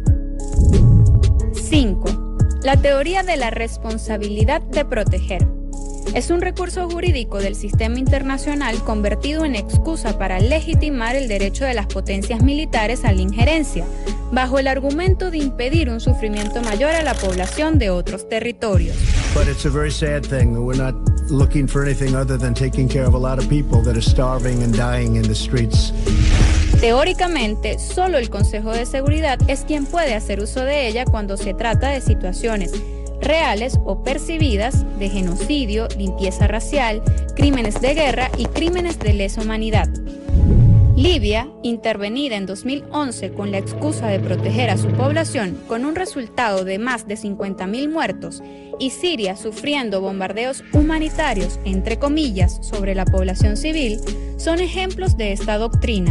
5. La teoría de la responsabilidad de proteger. Es un recurso jurídico del sistema internacional convertido en excusa para legitimar el derecho de las potencias militares a la injerencia, bajo el argumento de impedir un sufrimiento mayor a la población de otros territorios. But it's a very sad thing that we're not looking for anything other than taking care of a lot of people that are starving and dying in the streets. Teóricamente, solo el Consejo de Seguridad es quien puede hacer uso de ella cuando se trata de situaciones reales o percibidas de genocidio, limpieza racial, crímenes de guerra y crímenes de lesa humanidad. Libia, intervenida en 2011 con la excusa de proteger a su población con un resultado de más de 50.000 muertos, y Siria sufriendo bombardeos humanitarios, entre comillas, sobre la población civil, son ejemplos de esta doctrina.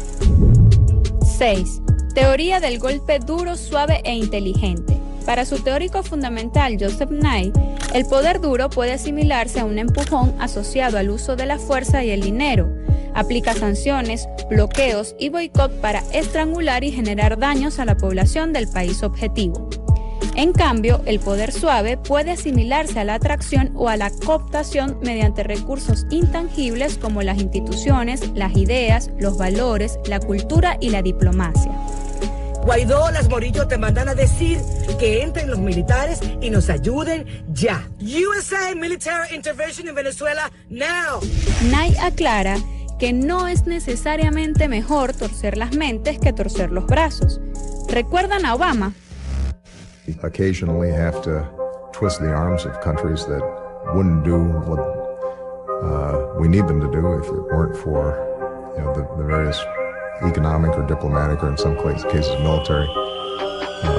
6. Teoría del golpe duro, suave e inteligente. Para su teórico fundamental Joseph Nye, el poder duro puede asimilarse a un empujón asociado al uso de la fuerza y el dinero. Aplica sanciones, bloqueos y boicot para estrangular y generar daños a la población del país objetivo. En cambio, el poder suave puede asimilarse a la atracción o a la cooptación mediante recursos intangibles como las instituciones, las ideas, los valores, la cultura y la diplomacia. Guaidó, las Morillo te mandan a decir que entren los militares y nos ayuden ya. USA military intervention in Venezuela now. Nye aclara que no es necesariamente mejor torcer las mentes que torcer los brazos. ¿Recuerdan a Obama? Occasionally have to twist the arms of countries that wouldn't do what we need them to do if it weren't for, you know, the various economic or diplomatic or in some cases military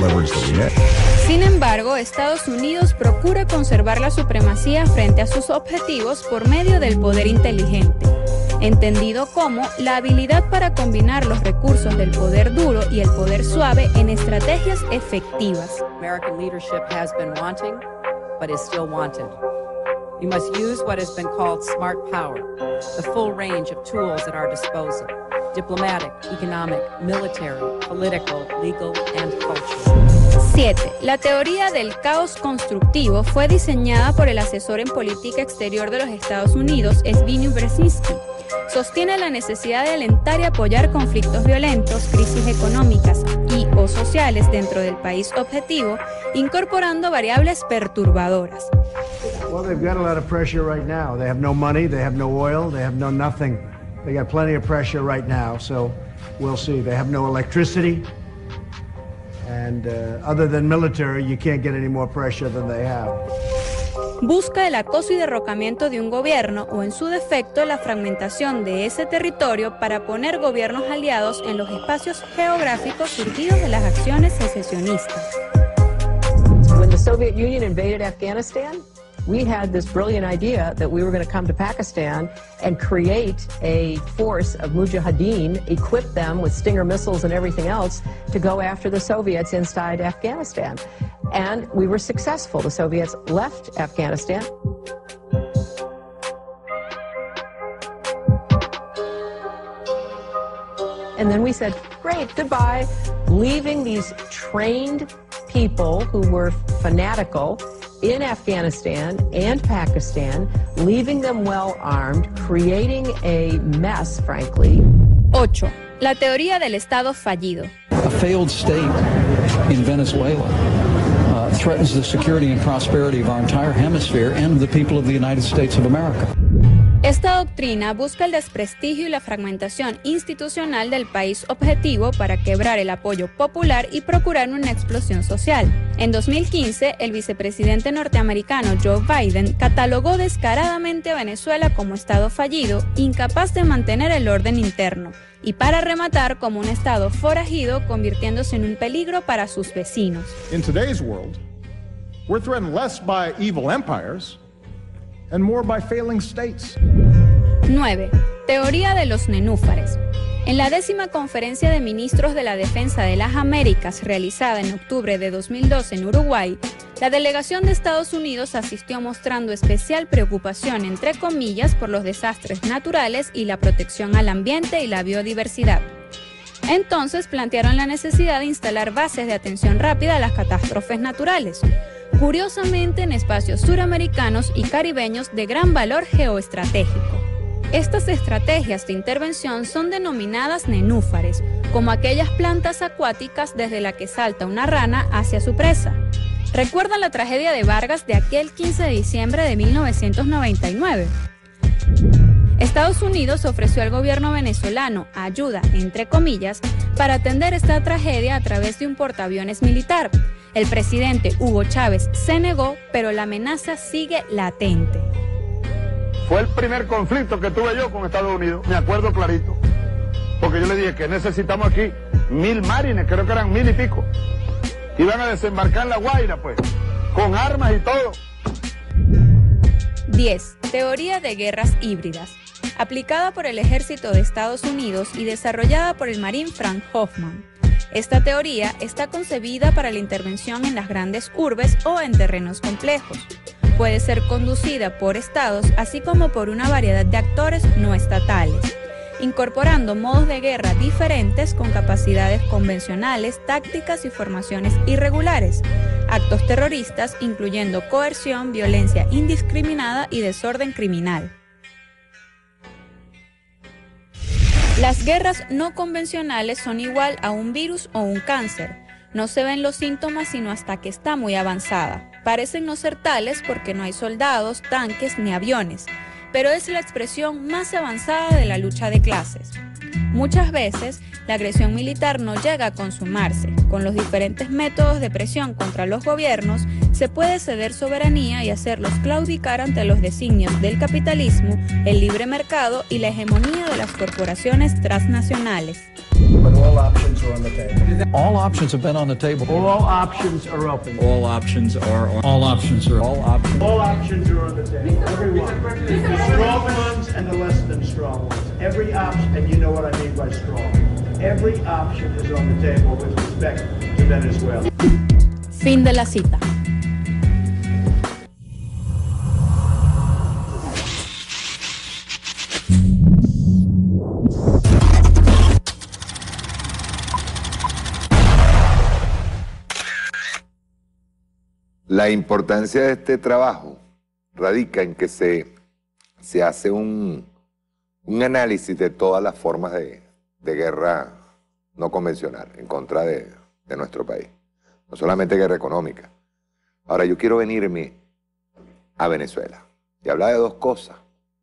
leverage that we had. Sin embargo, Estados Unidos procura conservar la supremacía frente a sus objetivos por medio del poder inteligente, entendido como la habilidad para combinar los recursos del poder duro y el poder suave en estrategias efectivas. American leadership has been wanting, but is still wanted. We must use what has been called smart power, the full range of tools at our disposal: diplomatic, economic, military, political, legal, and cultural. 7. La teoría del caos constructivo fue diseñada por el asesor en política exterior de los Estados Unidos, Zbigniew Brzezinski. Sostiene la necesidad de alentar y apoyar conflictos violentos, crisis económicas y/o sociales dentro del país objetivo, incorporando variables perturbadoras. Well, they've got a lot of pressure right now. They have no money, they have no oil, they have no nothing. They got plenty of pressure right now, so we'll see. They have no electricity, and other than military, you can't get any more pressure than they have. Busca el acoso y derrocamiento de un gobierno o, en su defecto, la fragmentación de ese territorio para poner gobiernos aliados en los espacios geográficos surgidos de las acciones secesionistas. When the Soviet Union invaded Afghanistan, we had this brilliant idea that we were going to come to Pakistan and create a force of mujahideen, equip them with Stinger missiles and everything else to go after the Soviets inside Afghanistan. And we were successful. The Soviets left Afghanistan. And then we said, great, goodbye, leaving these trained people who were fanatical in Afghanistan and Pakistan, leaving them well armed, creating a mess, frankly. 8. La teoría del Estado fallido. A failed state in Venezuela threatens the security and prosperity of our entire hemisphere and the people of the United States of America. Esta doctrina busca el desprestigio y la fragmentación institucional del país objetivo para quebrar el apoyo popular y procurar una explosión social. En 2015, el vicepresidente norteamericano Joe Biden catalogó descaradamente a Venezuela como Estado fallido, incapaz de mantener el orden interno, y para rematar como un Estado forajido, convirtiéndose en un peligro para sus vecinos. In today's world, we're threatened less by evil empires and more by failing states. 9. Teoría de los nenúfares. En la 10ª Conferencia de Ministros de la Defensa de las Américas, realizada en octubre de 2012 en Uruguay, la delegación de Estados Unidos asistió mostrando especial preocupación, entre comillas, por los desastres naturales y la protección al ambiente y la biodiversidad. Entonces plantearon la necesidad de instalar bases de atención rápida a las catástrofes naturales, curiosamente en espacios suramericanos y caribeños de gran valor geoestratégico. Estas estrategias de intervención son denominadas nenúfares, como aquellas plantas acuáticas desde la que salta una rana hacia su presa. ¿Recuerdan la tragedia de Vargas de aquel 15 de diciembre de 1999? Estados Unidos ofreció al gobierno venezolano ayuda, entre comillas, para atender esta tragedia a través de un portaaviones militar. El presidente Hugo Chávez se negó, pero la amenaza sigue latente. Fue el primer conflicto que tuve yo con Estados Unidos, me acuerdo clarito, porque yo le dije que necesitamos aquí 1000 marines, creo que eran 1000 y pico, iban a desembarcar en La Guaira, pues, con armas y todo. 10. Teoría de guerras híbridas. Aplicada por el ejército de Estados Unidos y desarrollada por el marín Frank Hoffman. Esta teoría está concebida para la intervención en las grandes urbes o en terrenos complejos. Puede ser conducida por estados, así como por una variedad de actores no estatales, incorporando modos de guerra diferentes con capacidades convencionales, tácticas y formaciones irregulares, actos terroristas, incluyendo coerción, violencia indiscriminada y desorden criminal. Las guerras no convencionales son igual a un virus o un cáncer. No se ven los síntomas sino hasta que está muy avanzada. Parecen no ser tales porque no hay soldados, tanques ni aviones, pero es la expresión más avanzada de la lucha de clases. Muchas veces, la agresión militar no llega a consumarse. Con los diferentes métodos de presión contra los gobiernos, se puede ceder soberanía y hacerlos claudicar ante los designios del capitalismo, el libre mercado y la hegemonía de las corporaciones transnacionales. but all options are on the table. All options have been on the table. All options are open. All options are on. All options are. All options. All options are on the table. Everyone. The strong ones and the less than strong ones. Every option, and you know what I mean by strong. Every option is on the table with respect to Venezuela. Fin de la cita. La importancia de este trabajo radica en que se hace un análisis de todas las formas de guerra no convencional en contra de nuestro país. No solamente guerra económica. Ahora, yo quiero venirme a Venezuela y hablar de dos cosas.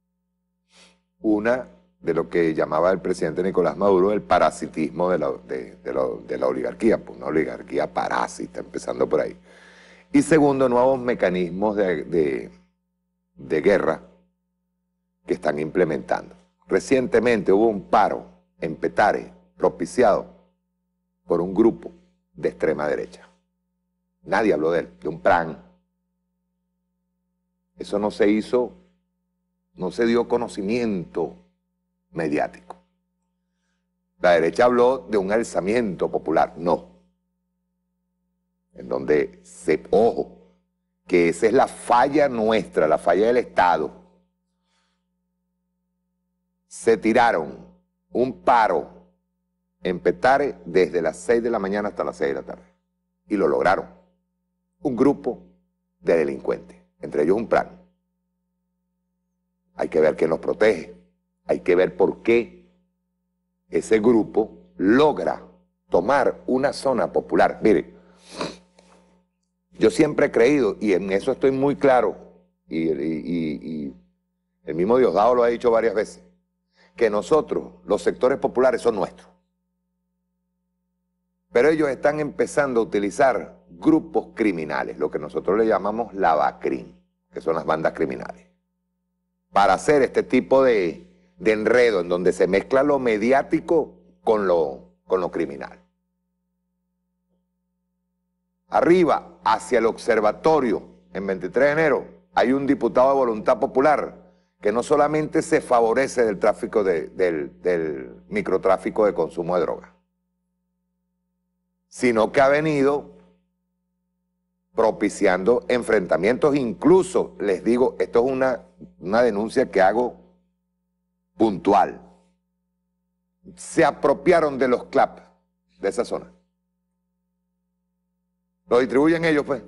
Una, de lo que llamaba el presidente Nicolás Maduro el parasitismo de la oligarquía, pues una oligarquía parásita, empezando por ahí. Y segundo, nuevos mecanismos de guerra que están implementando. Recientemente hubo un paro en Petare, propiciado por un grupo de extrema derecha. Nadie habló de él, de un plan. Eso no se hizo, no se dio conocimiento mediático. La derecha habló de un alzamiento popular, no. En donde ojo, que esa es la falla nuestra, la falla del Estado. Se tiraron un paro en Petare desde las 6 de la mañana hasta las 6 de la tarde. Y lo lograron. Un grupo de delincuentes, entre ellos un plan. Hay que ver quién los protege. Hay que ver por qué ese grupo logra tomar una zona popular. Mire, yo siempre he creído, y en eso estoy muy claro, y el mismo Diosdado lo ha dicho varias veces, que nosotros, los sectores populares, son nuestros. Pero ellos están empezando a utilizar grupos criminales, lo que nosotros le llamamos lavacrim, que son las bandas criminales, para hacer este tipo de enredo en donde se mezcla lo mediático con lo criminal. Arriba, hacia el observatorio, en 23 de enero, hay un diputado de Voluntad Popular que no solamente se favorece del tráfico del microtráfico de consumo de drogas, sino que ha venido propiciando enfrentamientos. Incluso, les digo, esto es una denuncia que hago puntual. Se apropiaron de los CLAP de esa zona. Lo distribuyen ellos, pues. O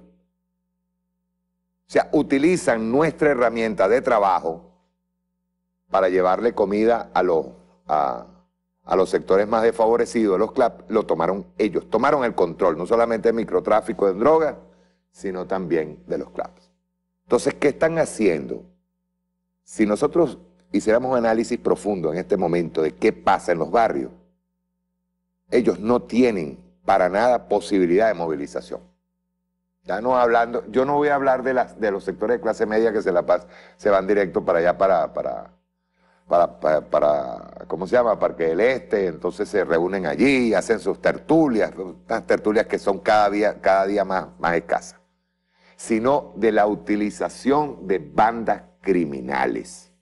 sea, utilizan nuestra herramienta de trabajo para llevarle comida a los sectores más desfavorecidos. Los CLAP lo tomaron ellos. Tomaron el control, no solamente del microtráfico de drogas, sino también de los CLAP. Entonces, ¿qué están haciendo? Si nosotros hiciéramos un análisis profundo en este momento de qué pasa en los barrios, ellos no tienen para nada posibilidad de movilización. Ya no hablando, yo no voy a hablar de los sectores de clase media que se van directo para allá, para ¿cómo se llama? Parque del Este. Entonces se reúnen allí, hacen sus tertulias, unas tertulias que son cada día más escasas, sino de la utilización de bandas criminales.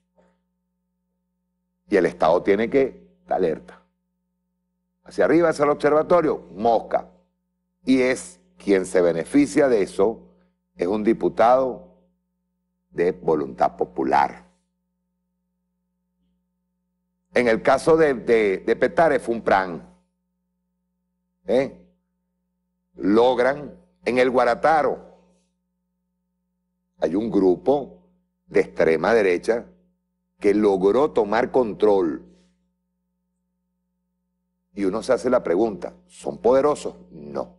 Y el Estado tiene que estar alerta. Hacia arriba, hacia el observatorio, mosca. Y quien se beneficia de eso es un diputado de Voluntad Popular. En el caso de Petare fue un plan. Logran, en el Guarataro, hay un grupo de extrema derecha que logró tomar control. Y uno se hace la pregunta, ¿son poderosos? No.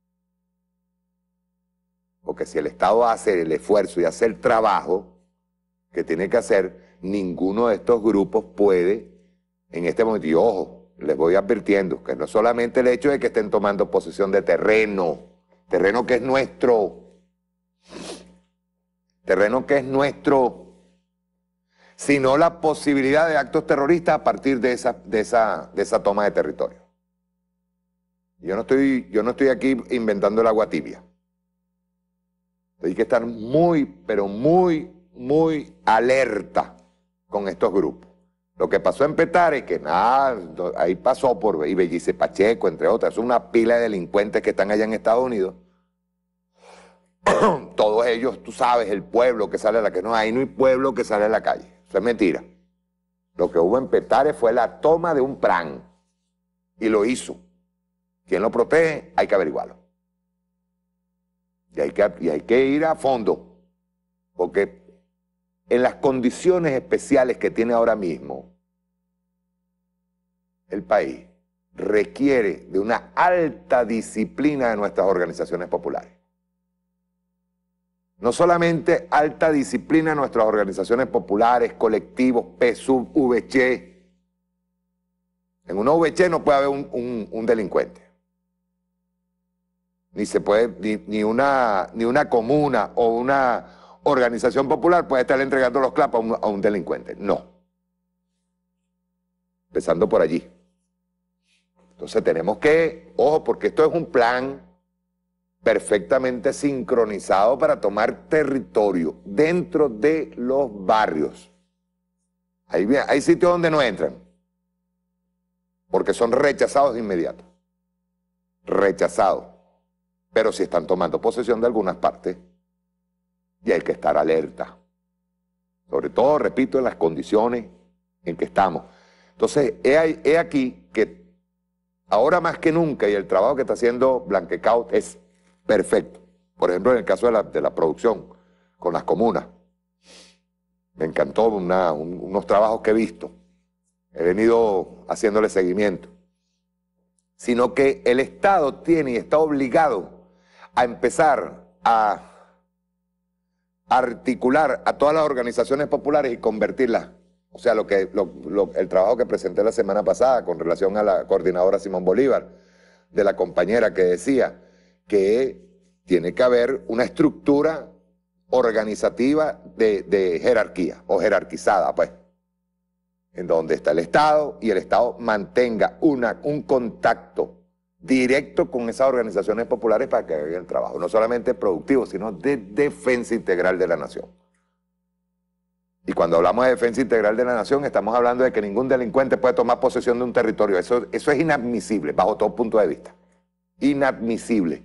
Porque si el Estado hace el esfuerzo y hace el trabajo que tiene que hacer, ninguno de estos grupos puede en este momento. Y ojo, les voy advirtiendo que no solamente el hecho de que estén tomando posesión de terreno que es nuestro, sino la posibilidad de actos terroristas a partir de esa toma de territorio. Yo no estoy aquí inventando el agua tibia. Hay que estar muy, pero muy, muy alerta con estos grupos. Lo que pasó en Petare, que nada, ahí pasó por Ibellice Pacheco, entre otras, es una pila de delincuentes que están allá en Estados Unidos. Todos ellos, tú sabes, el pueblo que sale a la calle. No, ahí no hay pueblo que sale a la calle. Eso es mentira. Lo que hubo en Petare fue la toma de un plan. Y lo hizo. ¿Quién lo protege? Hay que averiguarlo. Y hay que ir a fondo. Porque en las condiciones especiales que tiene ahora mismo el país, requiere de una alta disciplina de nuestras organizaciones populares. No solamente alta disciplina de nuestras organizaciones populares, colectivos, PSUV, VC. En una VC no puede haber un delincuente. Ni se puede, ni una comuna o una organización popular puede estar entregando los clapos a un delincuente. No. Empezando por allí. Entonces tenemos que, ojo, porque esto es un plan perfectamente sincronizado para tomar territorio dentro de los barrios. Hay sitios donde no entran, porque son rechazados de inmediato. Rechazados. Pero sí están tomando posesión de algunas partes y hay que estar alerta. Sobre todo, repito, en las condiciones en que estamos. Entonces, he aquí que ahora más que nunca, y el trabajo que está haciendo Blanquecaut es perfecto. Por ejemplo, en el caso de la producción con las comunas. Me encantó unos trabajos que he visto. He venido haciéndole seguimiento. Sino que el Estado tiene y está obligado a empezar a articular a todas las organizaciones populares y convertirlas. O sea, el trabajo que presenté la semana pasada con relación a la coordinadora Simón Bolívar, de la compañera que decía que tiene que haber una estructura organizativa de jerarquía, o jerarquizada, pues, en donde está el Estado y el Estado mantenga un contacto directo con esas organizaciones populares para que hagan el trabajo, no solamente productivo, sino de defensa integral de la nación. Y cuando hablamos de defensa integral de la nación, estamos hablando de que ningún delincuente puede tomar posesión de un territorio. Eso es inadmisible, bajo todo punto de vista. Inadmisible.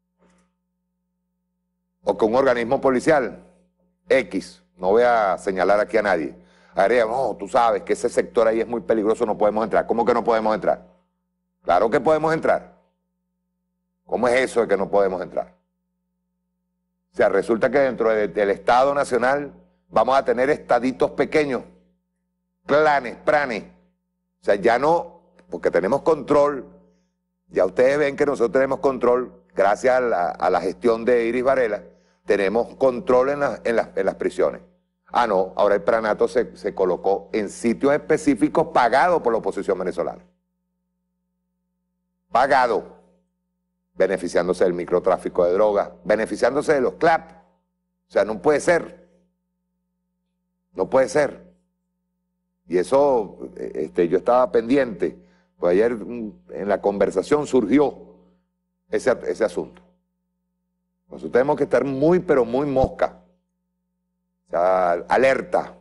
O que un organismo policial, X, no voy a señalar aquí a nadie, agrega, no, tú sabes que ese sector ahí es muy peligroso, no podemos entrar. ¿Cómo que no podemos entrar? Claro que podemos entrar. ¿Cómo es eso de que no podemos entrar? O sea, resulta que dentro del Estado Nacional vamos a tener estaditos pequeños, planes, pranes. O sea, ya no, porque tenemos control, ya ustedes ven que nosotros tenemos control, gracias a la gestión de Iris Varela, tenemos control en las prisiones. Ah, no, ahora el pranato se colocó en sitios específicos pagados por la oposición venezolana. Pagado, beneficiándose del microtráfico de drogas, beneficiándose de los CLAP. O sea, no puede ser. No puede ser. Y eso, yo estaba pendiente, pues ayer en la conversación surgió ese asunto. Nosotros tenemos que estar muy, pero muy mosca. O sea, alerta.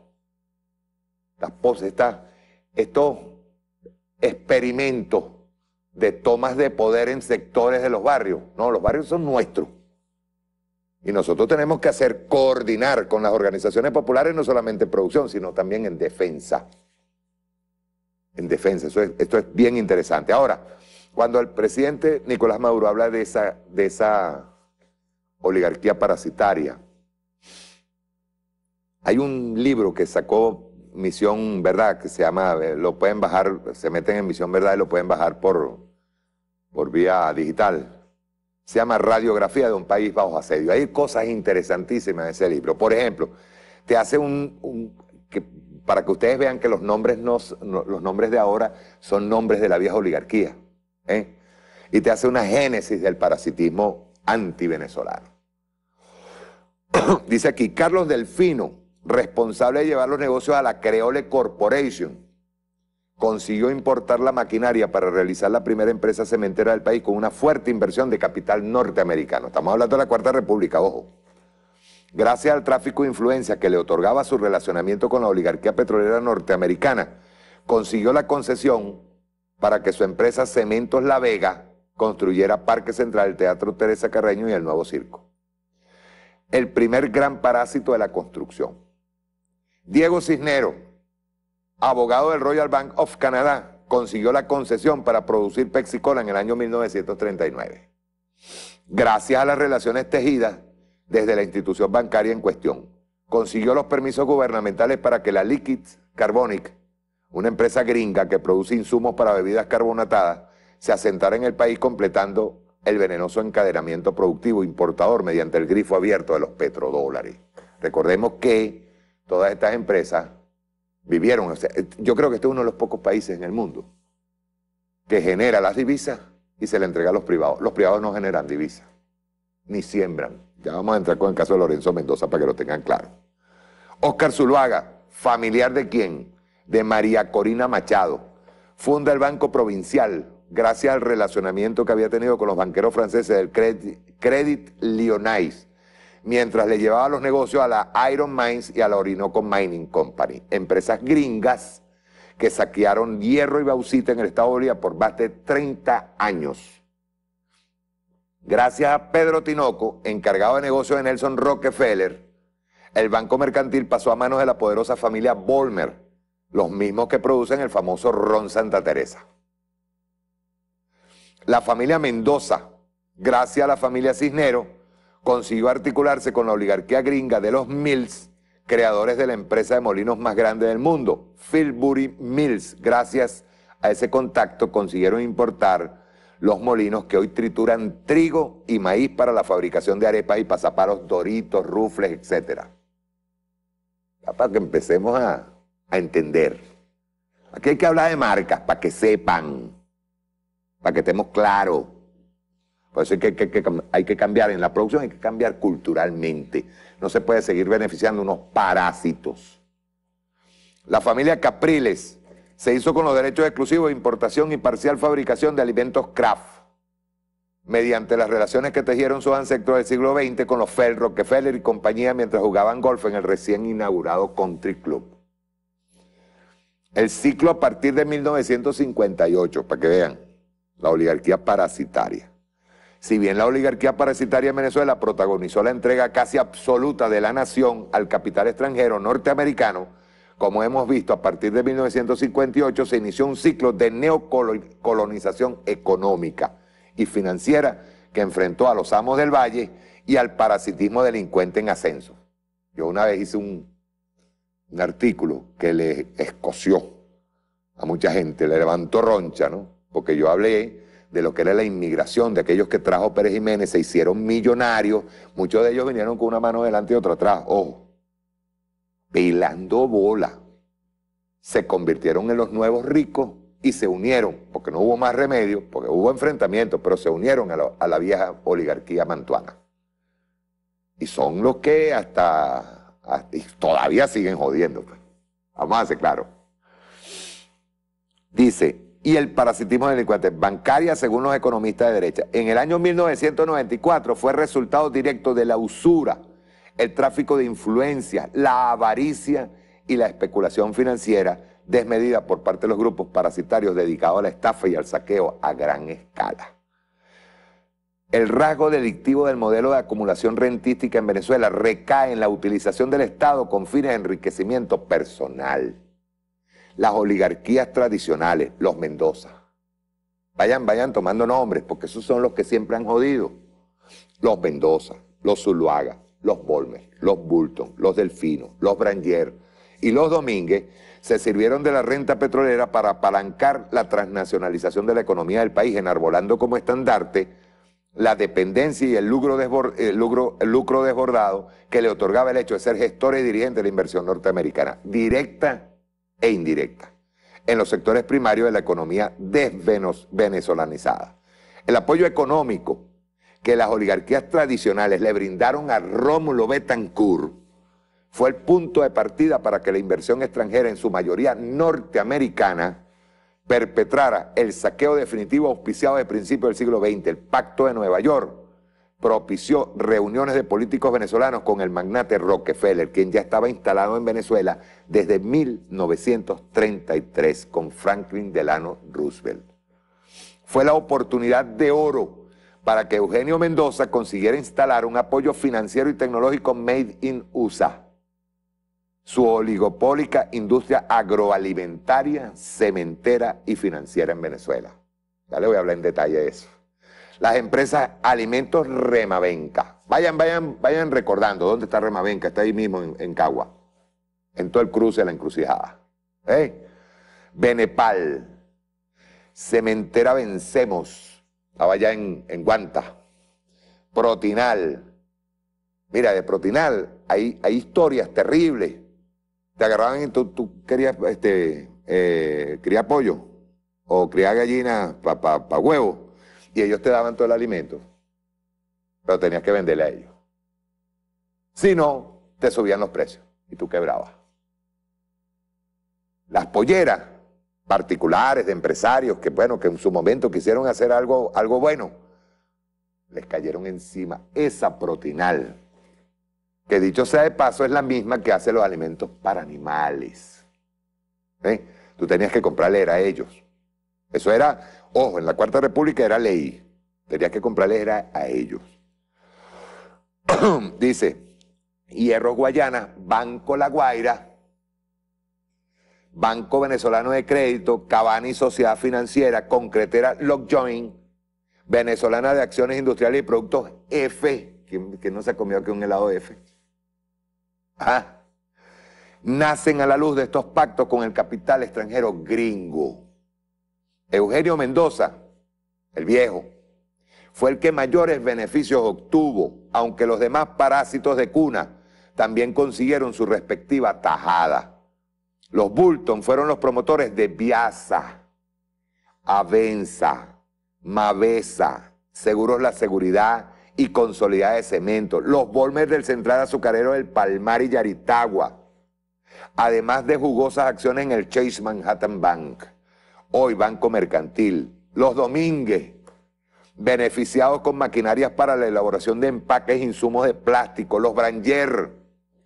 Estos experimentos de tomas de poder en sectores de los barrios. No, los barrios son nuestros. Y nosotros tenemos que coordinar con las organizaciones populares, no solamente en producción, sino también en defensa. En defensa, esto es bien interesante. Ahora, cuando el presidente Nicolás Maduro habla de esa oligarquía parasitaria, hay un libro que sacó Misión Verdad, que se llama, lo pueden bajar, se meten en Misión Verdad y lo pueden bajar por vía digital. Se llama Radiografía de un país bajo asedio. Hay cosas interesantísimas en ese libro. Por ejemplo, te hace para que ustedes vean que los nombres de ahora son nombres de la vieja oligarquía. Y te hace una génesis del parasitismo antivenezolano. Dice aquí, Carlos Delfino, responsable de llevar los negocios a la Creole Corporation, consiguió importar la maquinaria para realizar la primera empresa cementera del país con una fuerte inversión de capital norteamericano. Estamos hablando de la Cuarta República, ojo. Gracias al tráfico de influencia que le otorgaba su relacionamiento con la oligarquía petrolera norteamericana, consiguió la concesión para que su empresa Cementos La Vega construyera Parque Central, el Teatro Teresa Carreño y el Nuevo Circo. El primer gran parásito de la construcción. Diego Cisneros, abogado del Royal Bank of Canada, consiguió la concesión para producir Pepsi-Cola en el año 1939. Gracias a las relaciones tejidas desde la institución bancaria en cuestión, consiguió los permisos gubernamentales para que la Liquid Carbonic, una empresa gringa que produce insumos para bebidas carbonatadas, se asentara en el país, completando el venenoso encadenamiento productivo importador mediante el grifo abierto de los petrodólares. Recordemos que todas estas empresas vivieron, o sea, yo creo que este es uno de los pocos países en el mundo que genera las divisas y se le entrega a los privados. Los privados no generan divisas, ni siembran. Ya vamos a entrar con el caso de Lorenzo Mendoza para que lo tengan claro. Óscar Zuluaga, familiar de quién? De María Corina Machado. Funda el Banco Provincial gracias al relacionamiento que había tenido con los banqueros franceses del Credit Lyonnais, mientras le llevaba los negocios a la Iron Mines y a la Orinoco Mining Company, empresas gringas que saquearon hierro y bauxita en el estado de Bolívar por más de 30 años. Gracias a Pedro Tinoco, encargado de negocios de Nelson Rockefeller, el Banco Mercantil pasó a manos de la poderosa familia Ballmer, los mismos que producen el famoso ron Santa Teresa. La familia Mendoza, gracias a la familia Cisneros, consiguió articularse con la oligarquía gringa de los Mills, creadores de la empresa de molinos más grande del mundo, Fillbury Mills. Gracias a ese contacto consiguieron importar los molinos que hoy trituran trigo y maíz para la fabricación de arepas y pasapalos, Doritos, Rufles, etc. Para que empecemos a entender. Aquí hay que hablar de marcas para que sepan, para que estemos claros. Por eso hay que cambiar en la producción, hay que cambiar culturalmente. No se puede seguir beneficiando unos parásitos. La familia Capriles se hizo con los derechos exclusivos de importación y parcial fabricación de alimentos Kraft, mediante las relaciones que tejieron sus ancestros del siglo XX con los Rockefeller y compañía mientras jugaban golf en el recién inaugurado Country Club. El ciclo a partir de 1958, para que vean, la oligarquía parasitaria. Si bien la oligarquía parasitaria en Venezuela protagonizó la entrega casi absoluta de la nación al capital extranjero norteamericano, como hemos visto, a partir de 1958 se inició un ciclo de neocolonización económica y financiera que enfrentó a los amos del valle y al parasitismo delincuente en ascenso. Yo una vez hice un artículo que le escoció a mucha gente, le levantó roncha, ¿no? Porque yo hablé de lo que era la inmigración, de aquellos que trajo Pérez Jiménez, se hicieron millonarios, muchos de ellos vinieron con una mano delante y otra atrás, ojo, pelando bola, se convirtieron en los nuevos ricos y se unieron, porque no hubo más remedio, porque hubo enfrentamientos, pero se unieron a la vieja oligarquía mantuana. Y son los que hasta todavía siguen jodiendo. Pues. Vamos a ser claros. Dice, y el parasitismo delincuente bancaria, según los economistas de derecha, en el año 1994 fue resultado directo de la usura, el tráfico de influencia, la avaricia y la especulación financiera desmedida por parte de los grupos parasitarios dedicados a la estafa y al saqueo a gran escala. El rasgo delictivo del modelo de acumulación rentística en Venezuela recae en la utilización del Estado con fines de enriquecimiento personal. Las oligarquías tradicionales, los Mendoza. Vayan tomando nombres, porque esos son los que siempre han jodido. Los Mendoza, los Zuluaga, los Ballmer, los Bulton, los Delfino, los Brangier y los Domínguez se sirvieron de la renta petrolera para apalancar la transnacionalización de la economía del país, enarbolando como estandarte la dependencia y el lucro desbordado que le otorgaba el hecho de ser gestor y dirigente de la inversión norteamericana, directa e indirecta, en los sectores primarios de la economía desvenezolanizada. El apoyo económico que las oligarquías tradicionales le brindaron a Rómulo Betancourt fue el punto de partida para que la inversión extranjera, en su mayoría norteamericana, perpetrara el saqueo definitivo auspiciado de principios del siglo XX, el Pacto de Nueva York, propició reuniones de políticos venezolanos con el magnate Rockefeller, quien ya estaba instalado en Venezuela desde 1933 con Franklin Delano Roosevelt. Fue la oportunidad de oro para que Eugenio Mendoza consiguiera instalar un apoyo financiero y tecnológico made in USA. Su oligopólica industria agroalimentaria, cementera y financiera en Venezuela. Ya le voy a hablar en detalle de eso. Las empresas Alimentos Remabenca. Vayan recordando dónde está Remabenca. Está ahí mismo en Cagua. En todo el cruce de la encrucijada. Benepal. Cementera Vencemos. Estaba allá en Guanta. Protinal. Mira, de Protinal hay historias terribles. Te agarraban y tú querías criar pollo o criar gallinas para huevos. Y ellos te daban todo el alimento, pero tenías que venderle a ellos. Si no, te subían los precios y tú quebrabas. Las polleras particulares de empresarios que en su momento quisieron hacer algo bueno, les cayeron encima esa Protinal, que dicho sea de paso es la misma que hace los alimentos para animales. Tú tenías que comprarle a ellos. Eso era, ojo, en la Cuarta República era ley. Tenías que comprarle a ellos. Dice, Hierro Guayana, Banco La Guaira, Banco Venezolano de Crédito, Cavani Sociedad Financiera, Concretera Lockjoint, Venezolana de Acciones Industriales y Productos F, que no se ha comido aquí un helado F. Nacen a la luz de estos pactos con el capital extranjero gringo. Eugenio Mendoza, el viejo, fue el que mayores beneficios obtuvo, aunque los demás parásitos de cuna también consiguieron su respectiva tajada. Los Bulton fueron los promotores de Viasa, Avenza, Mavesa, Seguros La Seguridad y Consolidada de Cemento, los Bolmer del Central Azucarero del Palmar y Yaritagua, además de jugosas acciones en el Chase Manhattan Bank, hoy Banco Mercantil, los Domínguez, beneficiados con maquinarias para la elaboración de empaques e insumos de plástico, los Branger,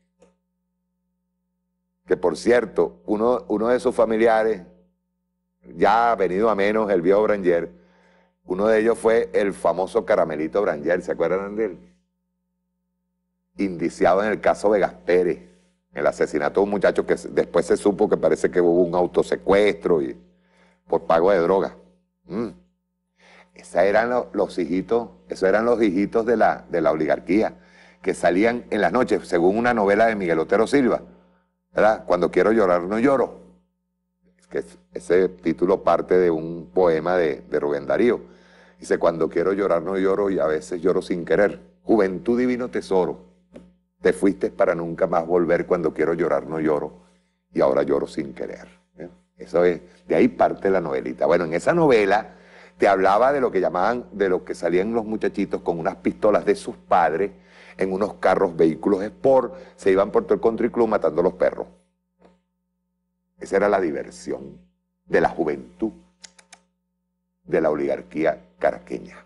que por cierto, uno de sus familiares, ya ha venido a menos, el viejo Branger, uno de ellos fue el famoso Caramelito Branger, ¿se acuerdan de él? Indiciado en el caso Vegas Pérez, el asesinato de un muchacho que después se supo que parece que hubo un autosecuestro y por pago de droga. Esos eran los hijitos de la oligarquía, que salían en las noches, según una novela de Miguel Otero Silva, ¿verdad? Cuando quiero llorar no lloro. Es que ese título parte de un poema de Rubén Darío. Dice, cuando quiero llorar no lloro y a veces lloro sin querer. Juventud divino tesoro, te fuiste para nunca más volver, cuando quiero llorar no lloro y ahora lloro sin querer. Eso es, de ahí parte la novelita. Bueno, en esa novela te hablaba de lo que llamaban, de lo que salían los muchachitos con unas pistolas de sus padres en unos carros, vehículos Sport, se iban por todo el country club matando a los perros. Esa era la diversión de la juventud de la oligarquía caraqueña.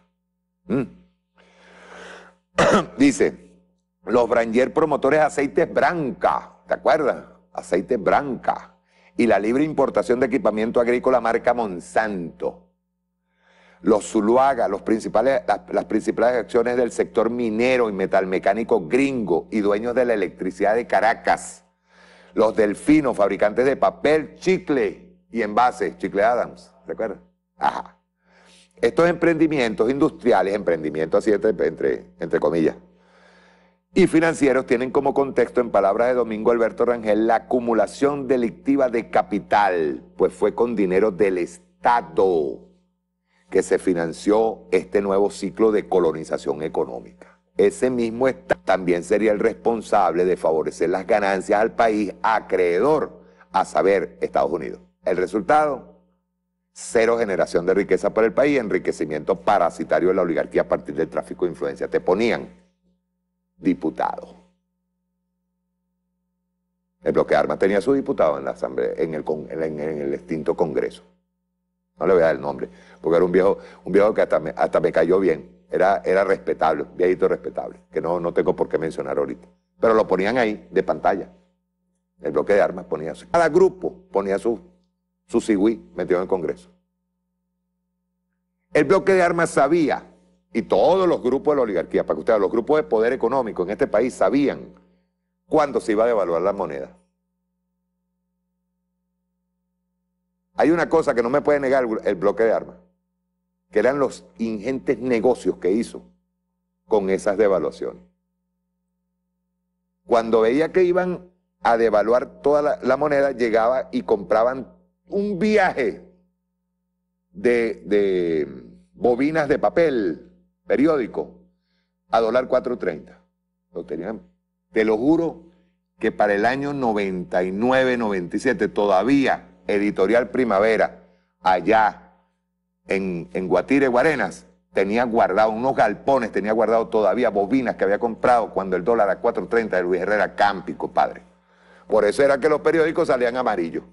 Dice, los Branger promotores de aceites Branca, ¿te acuerdas? Aceites Branca. Y la libre importación de equipamiento agrícola marca Monsanto. Los Zuluaga, las principales acciones del sector minero y metalmecánico gringo y dueños de la electricidad de Caracas. Los Delfinos, fabricantes de papel, chicle y envases, Chicle Adams, ¿recuerdas? Ajá. Estos emprendimientos industriales, emprendimientos así entre comillas, y financieros tienen como contexto, en palabras de Domingo Alberto Rangel, la acumulación delictiva de capital, pues fue con dinero del Estado que se financió este nuevo ciclo de colonización económica. Ese mismo Estado también sería el responsable de favorecer las ganancias al país acreedor, a saber, Estados Unidos. El resultado, cero generación de riqueza para el país, enriquecimiento parasitario de la oligarquía a partir del tráfico de influencia. Te ponían diputado. El Bloque de Armas tenía su diputado en la asamblea, en el extinto Congreso. no le voy a dar el nombre, porque era un viejo que hasta me cayó bien. Era respetable, un viejito respetable, que no tengo por qué mencionar ahorita. Pero lo ponían ahí, de pantalla. El bloque de armas ponía eso. Cada grupo ponía su cigüí metido en el Congreso. El bloque de armas sabía, y todos los grupos de la oligarquía, para que ustedes, los grupos de poder económico en este país sabían cuándo se iba a devaluar la moneda. Hay una cosa que no me puede negar el bloque de armas, que eran los ingentes negocios que hizo con esas devaluaciones. Cuando veía que iban a devaluar toda la moneda, llegaba y compraban un viaje de bobinas de papel periódico a $4.30. Lo tenían. Te lo juro que para el año 99, 97, todavía Editorial Primavera, allá en Guatire, Guarenas, tenía guardado unos galpones, tenía guardado todavía bobinas que había comprado cuando el dólar a $4.30 de Luis Herrera Campi, compadre. Por eso era que los periódicos salían amarillos.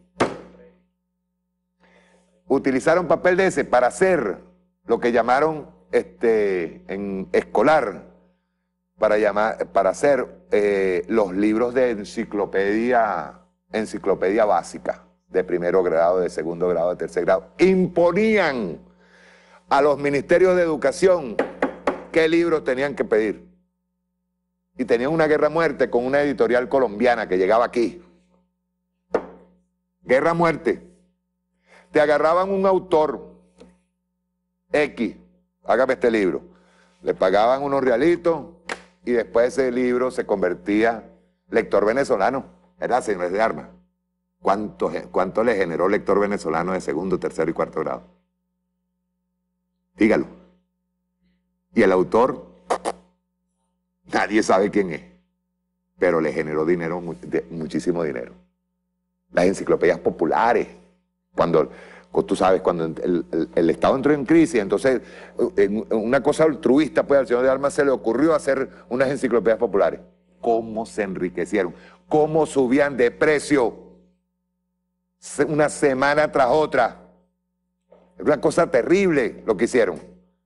Utilizaron papel de ese para hacer lo que llamaron en escolar, para hacer los libros de enciclopedia básica, de primero grado, de segundo grado, de tercer grado. Imponían a los ministerios de educación qué libros tenían que pedir. Y tenían una guerra a muerte con una editorial colombiana que llegaba aquí. Guerra a muerte. Te agarraban un autor X, hágame este libro. Le pagaban unos realitos y después ese libro se convertía lector venezolano. ¿Verdad, señores de armas? ¿Cuánto le generó lector venezolano de segundo, tercero y cuarto grado? Dígalo. Y el autor, nadie sabe quién es, pero le generó dinero, muchísimo dinero. Las enciclopedias populares, tú sabes, cuando el Estado entró en crisis, entonces una cosa altruista, pues al señor de armas se le ocurrió hacer unas enciclopedias populares. ¿Cómo se enriquecieron? ¿Cómo subían de precio una semana tras otra? Es una cosa terrible lo que hicieron.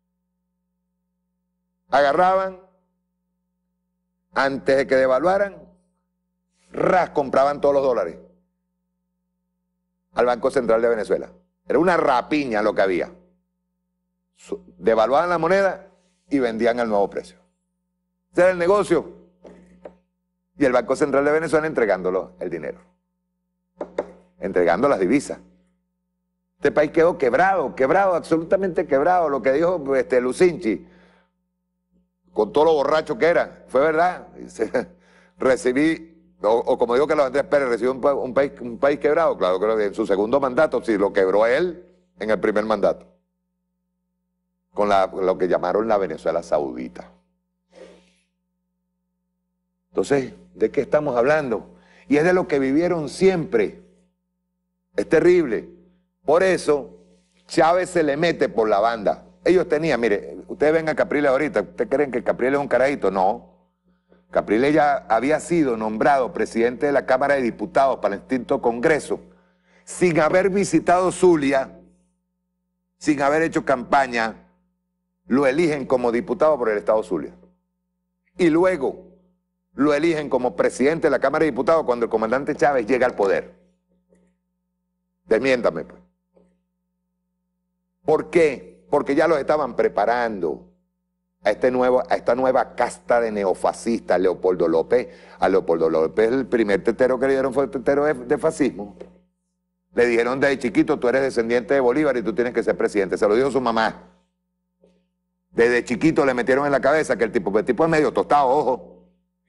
Agarraban, antes de que devaluaran, compraban todos los dólares al Banco Central de Venezuela. Era una rapiña lo que había. Devaluaban la moneda y vendían al nuevo precio. Ese era el negocio. Y el Banco Central de Venezuela entregándolo el dinero. Entregando las divisas. Este país quedó quebrado, absolutamente quebrado. Lo que dijo Lucinchi, con todo lo borracho que era, fue verdad. Recibí, o como digo que los Andrés Pérez recibió un país quebrado. Claro que en su segundo mandato, sí, lo quebró él en el primer mandato. Con lo que llamaron la Venezuela Saudita. Entonces, ¿de qué estamos hablando? Y es de lo que vivieron siempre. Es terrible. Por eso, Chávez se le mete por la banda. Ellos tenían, mire, ustedes ven a Capriles ahorita, ¿ustedes creen que Capriles es un carajito? No. Capriles ya había sido nombrado presidente de la Cámara de Diputados para el extinto Congreso, sin haber visitado Zulia, sin haber hecho campaña, lo eligen como diputado por el estado Zulia. Y luego lo eligen como presidente de la Cámara de Diputados cuando el comandante Chávez llega al poder. Desmiéntame, pues. ¿Por qué? Porque ya los estaban preparando a esta nueva casta de neofascistas, Leopoldo López. A Leopoldo López el primer tetero que le dieron fue el tetero de fascismo. Le dijeron desde chiquito, tú eres descendiente de Bolívar y tú tienes que ser presidente. Se lo dijo su mamá. Desde chiquito le metieron en la cabeza que el tipo es medio tostado, ojo.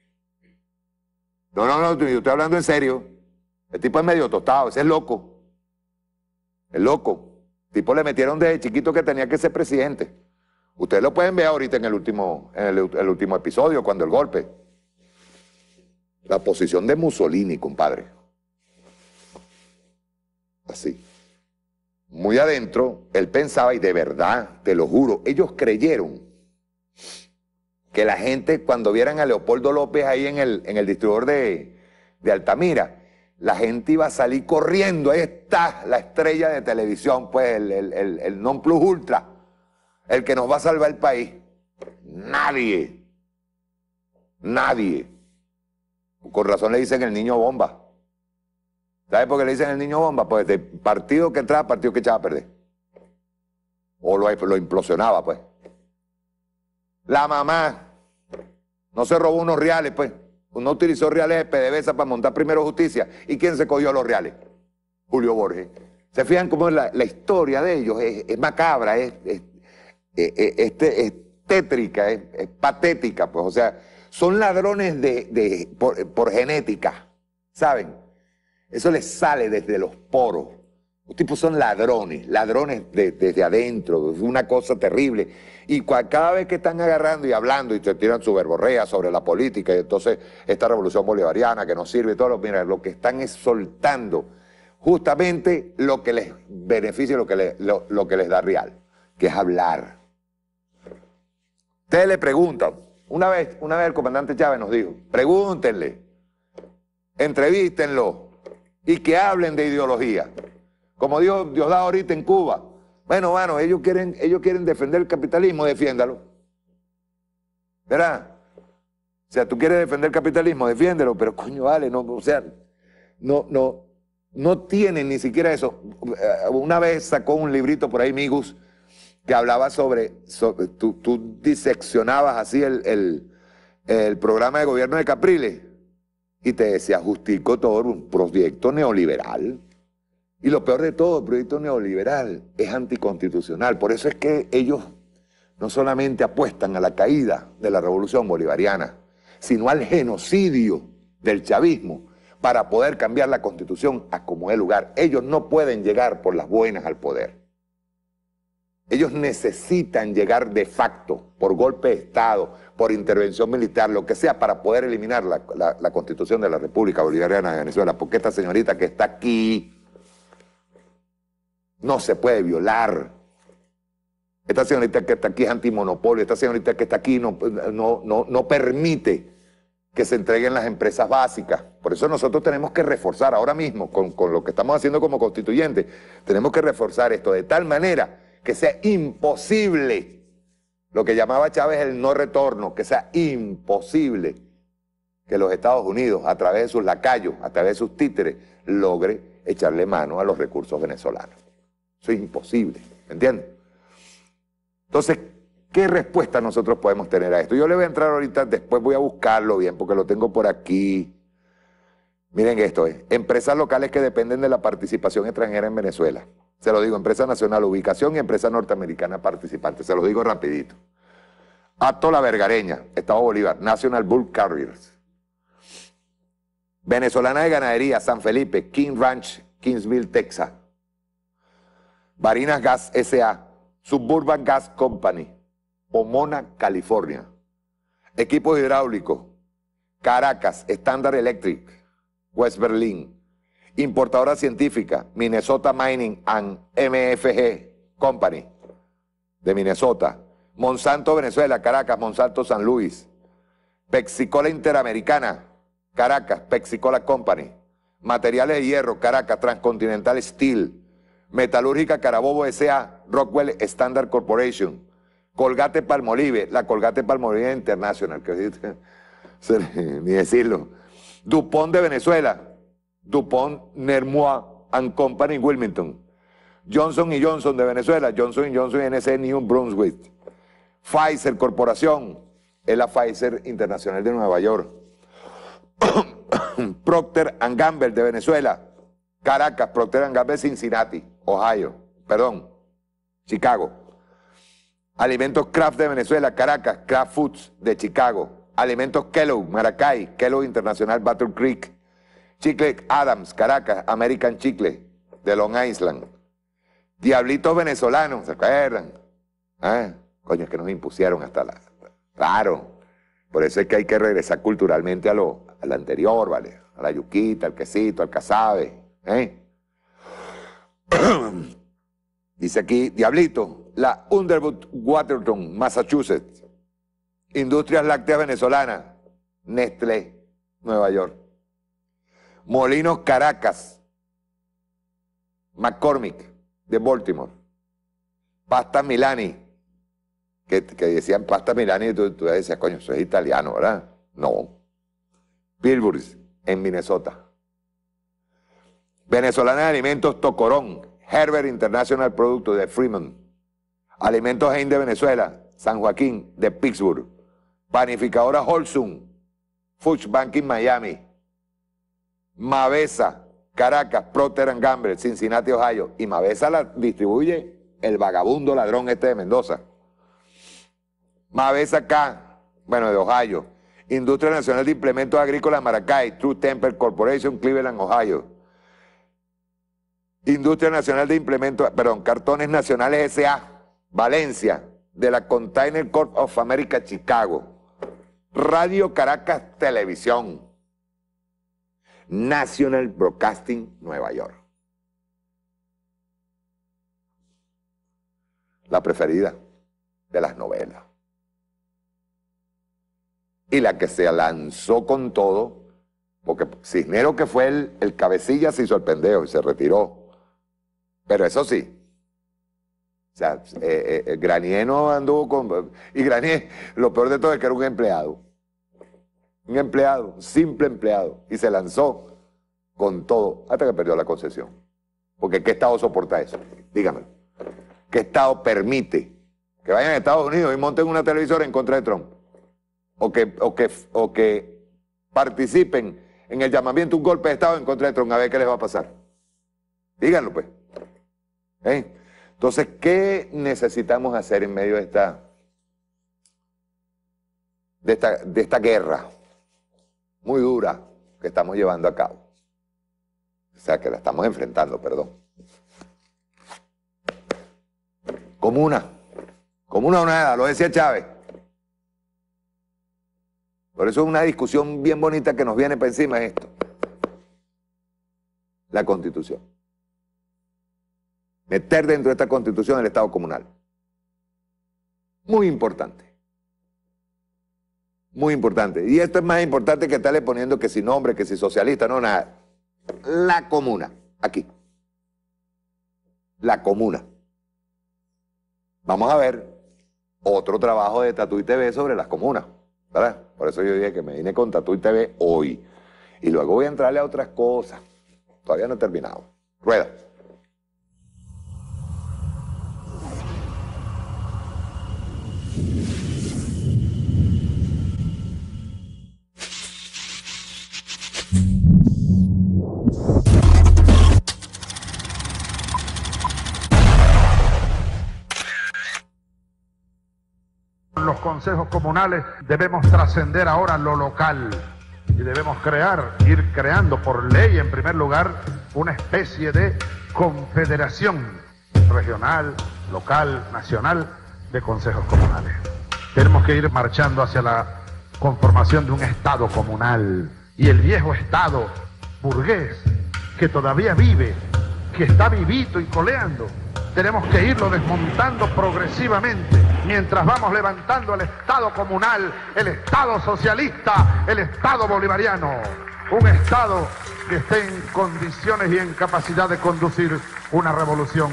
No, yo estoy hablando en serio. El tipo es medio tostado, ese es loco. Es loco. El tipo le metieron desde chiquito que tenía que ser presidente. Ustedes lo pueden ver ahorita en el último episodio, cuando el golpe. La posición de Mussolini, compadre. Así. Muy adentro, él pensaba, y de verdad, te lo juro, ellos creyeron que la gente, cuando vieran a Leopoldo López ahí en el distribuidor de Altamira, la gente iba a salir corriendo. Ahí está la estrella de televisión, pues el non plus ultra, el que nos va a salvar el país. Nadie. Nadie. Con razón le dicen el niño bomba. ¿Sabes por qué le dicen el niño bomba? Pues de partido que entraba, partido que echaba a perder. O lo implosionaba, pues. La mamá no se robó unos reales, pues. No utilizó reales de PDVSA para montar primero justicia. ¿Y quién se cogió los reales? Julio Borges. ¿Se fijan cómo la historia de ellos es macabra, es tétrica, es patética, pues? O sea, son ladrones por genética, ¿saben? Eso les sale desde los poros. Los tipos son ladrones desde adentro, es una cosa terrible. Y cada vez que están agarrando y hablando y te tiran su verborrea sobre la política, y entonces esta revolución bolivariana que nos sirve y todo, mira, lo que están es soltando justamente lo que les beneficia, lo que les da real, que es hablar. Ustedes le preguntan, una vez el comandante Chávez nos dijo, pregúntenle, entrevístenlo y que hablen de ideología. Como dijo Diosdado ahorita en Cuba, bueno, ellos quieren defender el capitalismo, defiéndalo. ¿Verdad? O sea, tú quieres defender el capitalismo, defiéndelo, pero coño, vale, no, o sea, no tienen ni siquiera eso. Una vez sacó un librito por ahí, Migus, que hablaba sobre tú diseccionabas así el programa de gobierno de Capriles y te decía justico todo un proyecto neoliberal. Y lo peor de todo, el proyecto neoliberal es anticonstitucional. Por eso es que ellos no solamente apuestan a la caída de la revolución bolivariana, sino al genocidio del chavismo para poder cambiar la constitución a como dé lugar. Ellos no pueden llegar por las buenas al poder. Ellos necesitan llegar de facto, por golpe de Estado, por intervención militar, lo que sea, para poder eliminar la constitución de la República Bolivariana de Venezuela. Porque esta señorita que está aquí no se puede violar. Esta señorita que está aquí es antimonopolio. Esta señorita que está aquí no permite que se entreguen las empresas básicas. Por eso nosotros tenemos que reforzar ahora mismo, con lo que estamos haciendo como constituyentes, tenemos que reforzar esto de tal manera que sea imposible, lo que llamaba Chávez el no retorno, que sea imposible que los Estados Unidos, a través de sus lacayos, a través de sus títeres, logre echarle mano a los recursos venezolanos. Eso es imposible, ¿entiendes? Entonces, ¿qué respuesta nosotros podemos tener a esto? Yo le voy a entrar ahorita, después voy a buscarlo bien, porque lo tengo por aquí. Miren esto, empresas locales que dependen de la participación extranjera en Venezuela. Se lo digo, empresa nacional, ubicación y empresa norteamericana participante. Se lo digo rapidito. Acto La Vergareña, Estado Bolívar, National Bull Carriers. Venezolana de Ganadería, San Felipe, King Ranch, Kingsville, Texas. Barinas Gas S.A., Suburban Gas Company, Pomona, California. Equipos hidráulicos, Caracas, Standard Electric, West Berlin. Importadora científica, Minnesota Mining and MFG Company, de Minnesota. Monsanto Venezuela, Caracas, Monsanto San Luis. Pexicola Interamericana, Caracas, Pexicola Company. Materiales de hierro, Caracas, Transcontinental Steel. Metalúrgica Carabobo S.A., Rockwell Standard Corporation. Colgate Palmolive, la Colgate Palmolive International, que ni decirlo. DuPont de Venezuela, DuPont Nermois and Company en Wilmington. Johnson & Johnson de Venezuela, Johnson & Johnson NC New Brunswick. Pfizer Corporación, es la Pfizer Internacional de Nueva York. Procter & Gamble de Venezuela, Caracas, Procter & Gamble Cincinnati, Chicago. Alimentos Kraft de Venezuela, Caracas, Kraft Foods de Chicago. Alimentos Kellogg, Maracay, Kellogg Internacional Battle Creek. Chicle Adams, Caracas, American Chicle de Long Island. Diablitos venezolanos, ¿se acuerdan? Coño, es que nos impusieron hasta la... Claro, por eso es que hay que regresar culturalmente a lo anterior, ¿vale? A la yuquita, al quesito, al casabe, Dice aquí, Diablito, la Underwood Watertown, Massachusetts. Industrias Lácteas Venezolanas, Nestlé, Nueva York. Molinos Caracas, McCormick de Baltimore, Pasta Milani, que decían Pasta Milani y tú decías, coño, eso es italiano, ¿verdad? No. Pillsbury en Minnesota. Venezolana de Alimentos Tocorón, Herbert International Productos de Fremont. Alimentos Hein de Venezuela, San Joaquín de Pittsburgh. Panificadora Holsum, Fudge Banking Miami. Mavesa, Caracas, Procter & Gamble, Cincinnati, Ohio. Y Mavesa la distribuye el vagabundo ladrón este de Mendoza. Mavesa K, bueno, de Ohio. Industria Nacional de Implementos Agrícolas Maracay, True Temper Corporation, Cleveland, Ohio. Industria Nacional de Implementos, Cartones Nacionales S.A., Valencia, de la Container Corp of America, Chicago. Radio Caracas Televisión. National Broadcasting, Nueva York. La preferida de las novelas. Y la que se lanzó con todo, porque Cisneros, que fue el cabecilla, se hizo el pendejo y se retiró. Pero eso sí, o sea, Granier no anduvo con... Y Granier, lo peor de todo es que era un empleado. Un empleado, un simple empleado. Y se lanzó con todo, hasta que perdió la concesión. Porque ¿qué Estado soporta eso? Dígame. ¿Qué Estado permite que vayan a Estados Unidos y monten una televisora en contra de Trump? O que participen en el llamamiento a un golpe de Estado en contra de Trump, a ver qué les va a pasar. Díganlo, pues. Entonces, ¿qué necesitamos hacer en medio de esta guerra muy dura que estamos llevando a cabo? O sea, que la estamos enfrentando, perdón. Comuna o nada, lo decía Chávez. Por eso es una discusión bien bonita que nos viene para encima es esto. La Constitución. Meter dentro de esta Constitución el Estado comunal. Muy importante. Muy importante. Y esto es más importante que estarle poniendo que si nombre, que si socialista, no, nada. La comuna, aquí. La comuna. Vamos a ver otro trabajo de Tatuí TV sobre las comunas, ¿verdad? Por eso yo dije que me vine con Tatuí TV hoy. Y luego voy a entrarle a otras cosas. Todavía no he terminado. Rueda. Los consejos comunales debemos trascender ahora lo local y debemos ir creando por ley en primer lugar una especie de confederación regional, local, nacional de consejos comunales. Tenemos que ir marchando hacia la conformación de un Estado comunal y el viejo Estado burgués que todavía vive, que está vivito y coleando. Tenemos que irlo desmontando progresivamente mientras vamos levantando el Estado comunal, el Estado socialista, el Estado bolivariano. Un Estado que esté en condiciones y en capacidad de conducir una revolución.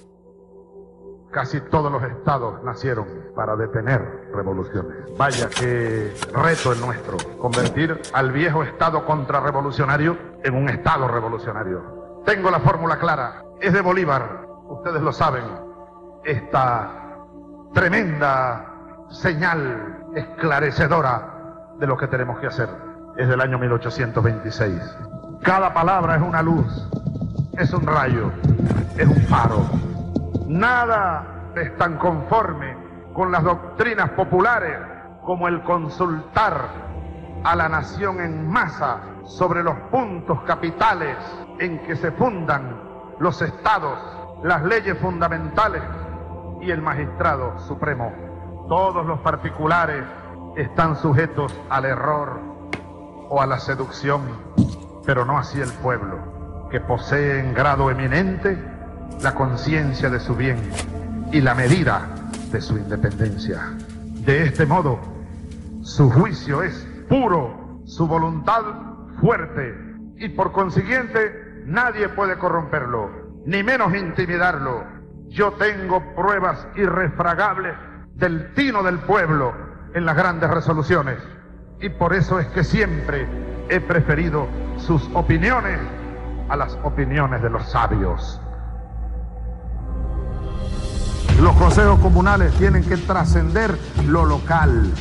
Casi todos los estados nacieron para detener revoluciones. Vaya qué reto el nuestro, convertir al viejo Estado contrarrevolucionario en un Estado revolucionario. Tengo la fórmula clara, es de Bolívar. Ustedes lo saben, esta tremenda señal esclarecedora de lo que tenemos que hacer es del año 1826. Cada palabra es una luz, es un rayo, es un faro. Nada es tan conforme con las doctrinas populares como el consultar a la nación en masa sobre los puntos capitales en que se fundan los estados, las leyes fundamentales y el magistrado supremo. Todos los particulares están sujetos al error o a la seducción, pero no así el pueblo, que posee en grado eminente la conciencia de su bien y la medida de su independencia. De este modo, su juicio es puro, su voluntad fuerte y por consiguiente nadie puede corromperlo, ni menos intimidarlo. Yo tengo pruebas irrefragables del tino del pueblo en las grandes resoluciones, y por eso es que siempre he preferido sus opiniones a las opiniones de los sabios. Los consejos comunales tienen que trascender lo local.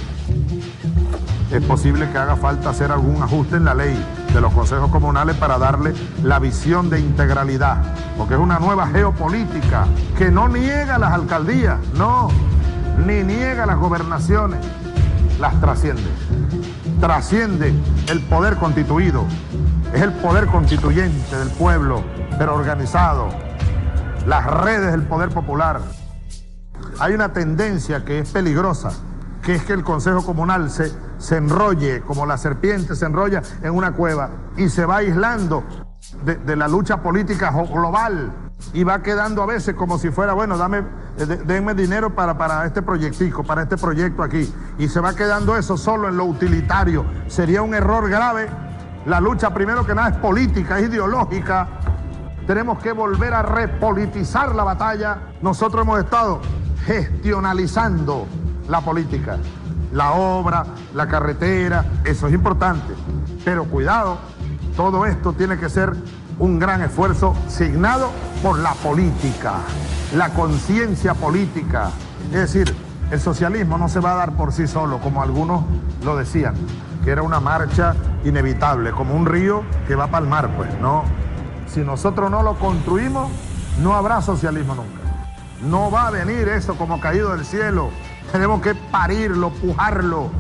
Es posible que haga falta hacer algún ajuste en la ley de los consejos comunales para darle la visión de integralidad, porque es una nueva geopolítica que no niega las alcaldías, no, ni niega las gobernaciones, las trasciende. Trasciende el poder constituido, es el poder constituyente del pueblo, pero organizado, las redes del poder popular. Hay una tendencia que es peligrosa, que es que el Consejo Comunal se enrolle, como la serpiente se enrolla en una cueva, y se va aislando de la lucha política global, y va quedando a veces como si fuera, bueno, denme dinero para este proyectico, para este proyecto aquí, y se va quedando eso solo en lo utilitario. Sería un error grave. La lucha, primero que nada, es política, es ideológica. Tenemos que volver a repolitizar la batalla. Nosotros hemos estado gestionalizando la política, la obra, la carretera, eso es importante. Pero cuidado, todo esto tiene que ser un gran esfuerzo signado por la política, la conciencia política. Es decir, el socialismo no se va a dar por sí solo, como algunos lo decían, que era una marcha inevitable, como un río que va para el mar, pues no. Si nosotros no lo construimos, no habrá socialismo nunca. No va a venir eso como caído del cielo. Tenemos que parirlo, pujarlo.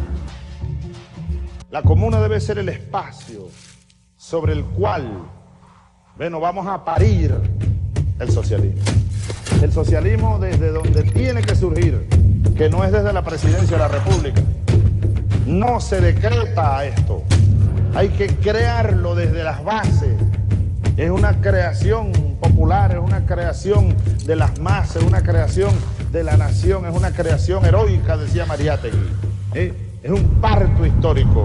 La comuna debe ser el espacio sobre el cual, bueno, vamos a parir el socialismo. El socialismo desde donde tiene que surgir, que no es desde la presidencia de la República. No se decreta esto. Hay que crearlo desde las bases. Es una creación popular, es una creación de las masas, es una creación de la nación, es una creación heroica, decía Mariátegui. Es un parto histórico.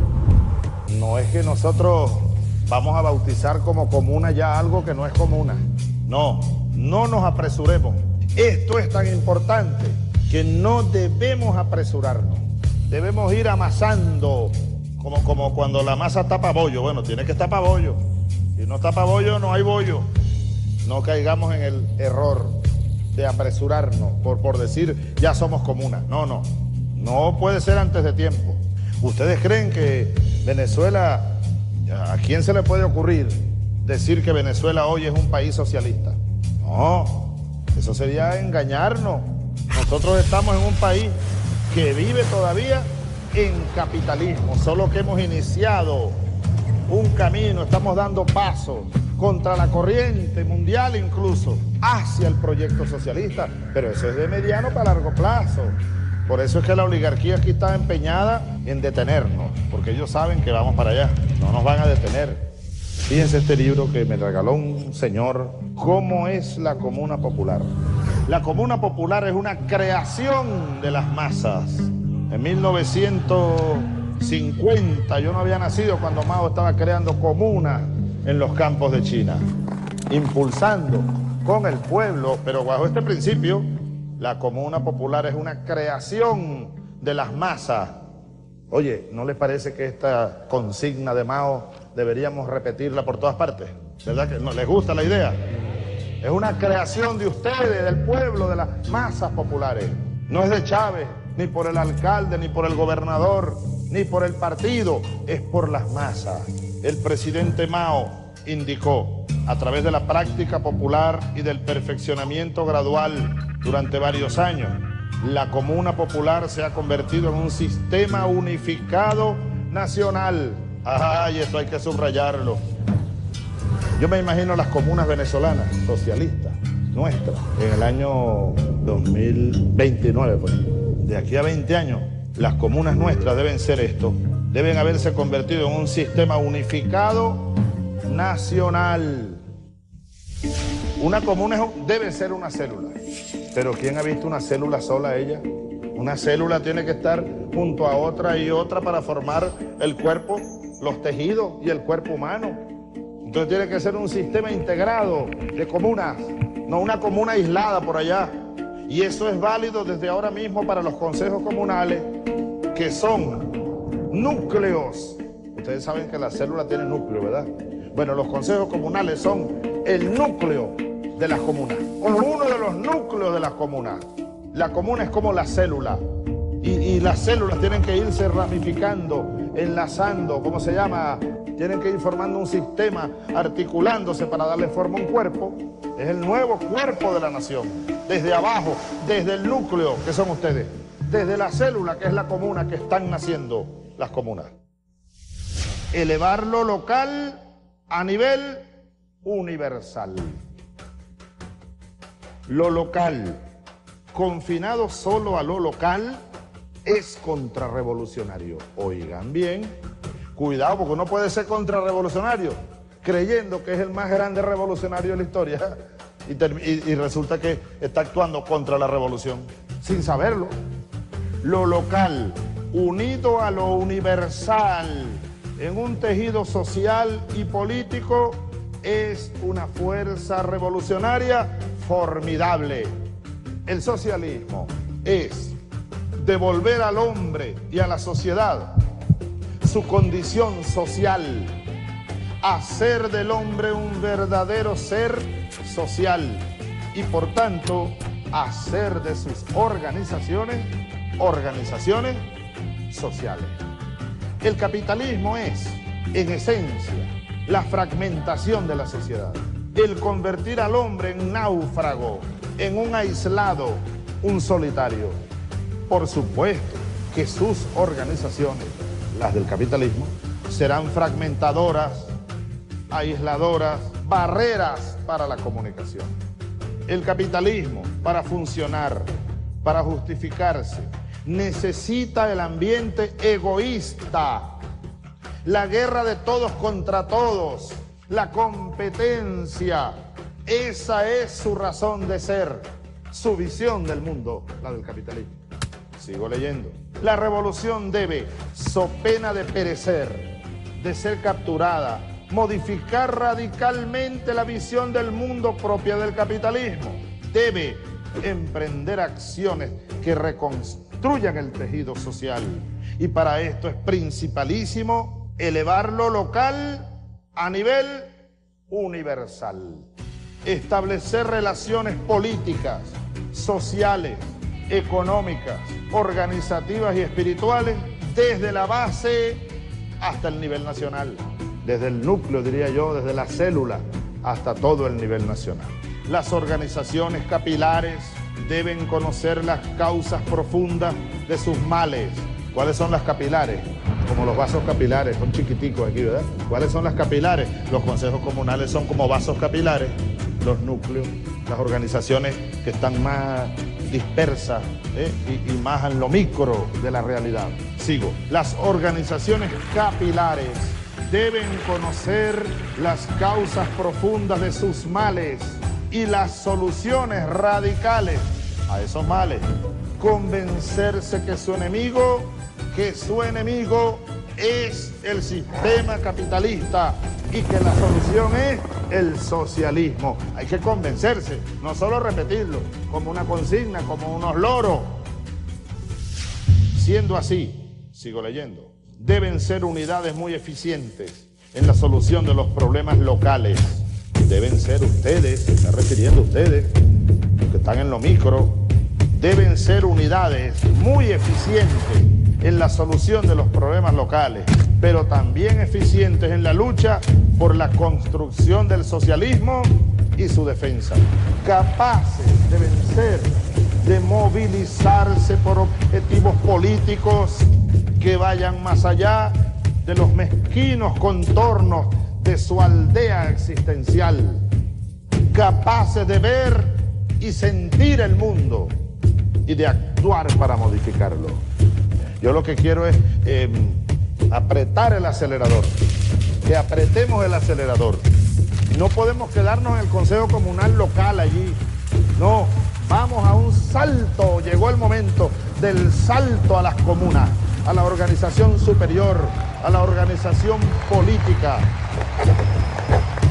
No es que nosotros vamos a bautizar como comuna ya algo que no es comuna. No, no nos apresuremos. Esto es tan importante que no debemos apresurarnos. Debemos ir amasando, como cuando la masa tapa bollo. Bueno, tiene que tapa bollo. Si no tapa bollo, no hay bollo. No caigamos en el error de apresurarnos por decir ya somos comuna. No, no. No puede ser antes de tiempo. ¿Ustedes creen que Venezuela, a quién se le puede ocurrir decir que Venezuela hoy es un país socialista? No, eso sería engañarnos. Nosotros estamos en un país que vive todavía en capitalismo, solo que hemos iniciado un camino, estamos dando pasos contra la corriente mundial incluso, hacia el proyecto socialista, pero eso es de mediano para largo plazo. Por eso es que la oligarquía aquí está empeñada en detenernos, porque ellos saben que vamos para allá, no nos van a detener. Fíjense este libro que me regaló un señor, ¿Cómo es la Comuna Popular? La Comuna Popular es una creación de las masas. En 1950, yo no había nacido cuando Mao estaba creando comunas en los campos de China, impulsando con el pueblo, pero bajo este principio, la Comuna Popular es una creación de las masas. Oye, ¿no les parece que esta consigna de Mao deberíamos repetirla por todas partes? ¿Verdad que no les gusta la idea? Es una creación de ustedes, del pueblo, de las masas populares. No es de Chávez, ni por el alcalde, ni por el gobernador, ni por el partido, es por las masas. El presidente Mao indicó, a través de la práctica popular y del perfeccionamiento gradual durante varios años, la Comuna Popular se ha convertido en un sistema unificado nacional. Ay, esto hay que subrayarlo. Yo me imagino las comunas venezolanas, socialistas, nuestras, en el año 2029, pues. De aquí a 20 años, las comunas nuestras deben ser esto. Deben haberse convertido en un sistema unificado nacional. Una comuna debe ser una célula. Pero ¿quién ha visto una célula sola ella? Una célula tiene que estar junto a otra y otra para formar el cuerpo, los tejidos y el cuerpo humano. Entonces tiene que ser un sistema integrado de comunas, no una comuna aislada por allá. Y eso es válido desde ahora mismo para los consejos comunales, que son núcleos. Ustedes saben que la célula tiene núcleo, ¿verdad? Bueno, los consejos comunales son el núcleo de las comunas, uno de los núcleos de las comunas. La comuna es como la célula, y las células tienen que irse ramificando, enlazando, ¿cómo se llama? Tienen que ir formando un sistema, articulándose para darle forma a un cuerpo. Es el nuevo cuerpo de la nación, desde abajo, desde el núcleo, que son ustedes, desde la célula, que es la comuna, que están naciendo las comunas. Elevar lo local a nivel universal. Lo local, confinado solo a lo local, es contrarrevolucionario. Oigan bien, cuidado, porque uno puede ser contrarrevolucionario creyendo que es el más grande revolucionario de la historia y resulta que está actuando contra la revolución, sin saberlo. Lo local, unido a lo universal, en un tejido social y político, es una fuerza revolucionaria formidable. El socialismo es devolver al hombre y a la sociedad su condición social, hacer del hombre un verdadero ser social y por tanto hacer de sus organizaciones sociales. El capitalismo es, en esencia, la fragmentación de la sociedad, el convertir al hombre en náufrago, en un aislado, un solitario. Por supuesto que sus organizaciones, las del capitalismo, serán fragmentadoras, aisladoras, barreras para la comunicación. El capitalismo, para funcionar, para justificarse, necesita el ambiente egoísta, la guerra de todos contra todos, la competencia. Esa es su razón de ser, su visión del mundo, la del capitalismo. Sigo leyendo. La revolución debe, so pena de perecer, de ser capturada, modificar radicalmente la visión del mundo propia del capitalismo. Debe emprender acciones que reconstruyan el tejido social. Y para esto es principalísimo elevar lo local a nivel universal. Establecer relaciones políticas, sociales, económicas, organizativas y espirituales desde la base hasta el nivel nacional. Desde el núcleo, diría yo, desde la célula hasta todo el nivel nacional. Las organizaciones capilares deben conocer las causas profundas de sus males. ¿Cuáles son las capilares? Como los vasos capilares, son chiquiticos aquí, ¿verdad? ¿Cuáles son las capilares? Los consejos comunales son como vasos capilares, los núcleos, las organizaciones que están más dispersas y más en lo micro de la realidad. Sigo. Las organizaciones capilares deben conocer las causas profundas de sus males y las soluciones radicales a esos males. Convencerse que su enemigo es el sistema capitalista y que la solución es el socialismo. Hay que convencerse, no solo repetirlo como una consigna, como unos loros. Siendo así, sigo leyendo, deben ser unidades muy eficientes en la solución de los problemas locales. Deben ser ustedes, se está refiriendo a ustedes, los que están en lo micro, deben ser unidades muy eficientes en la solución de los problemas locales, pero también eficientes en la lucha por la construcción del socialismo y su defensa. Capaces deben ser de movilizarse por objetivos políticos que vayan más allá de los mezquinos contornos de su aldea existencial. Capaces de ver y sentir el mundo y de actuar para modificarlo. Yo lo que quiero es apretar el acelerador, que apretemos el acelerador. No podemos quedarnos en el Consejo Comunal local allí. No, vamos a un salto. Llegó el momento del salto a las comunas, a la organización superior, a la organización política.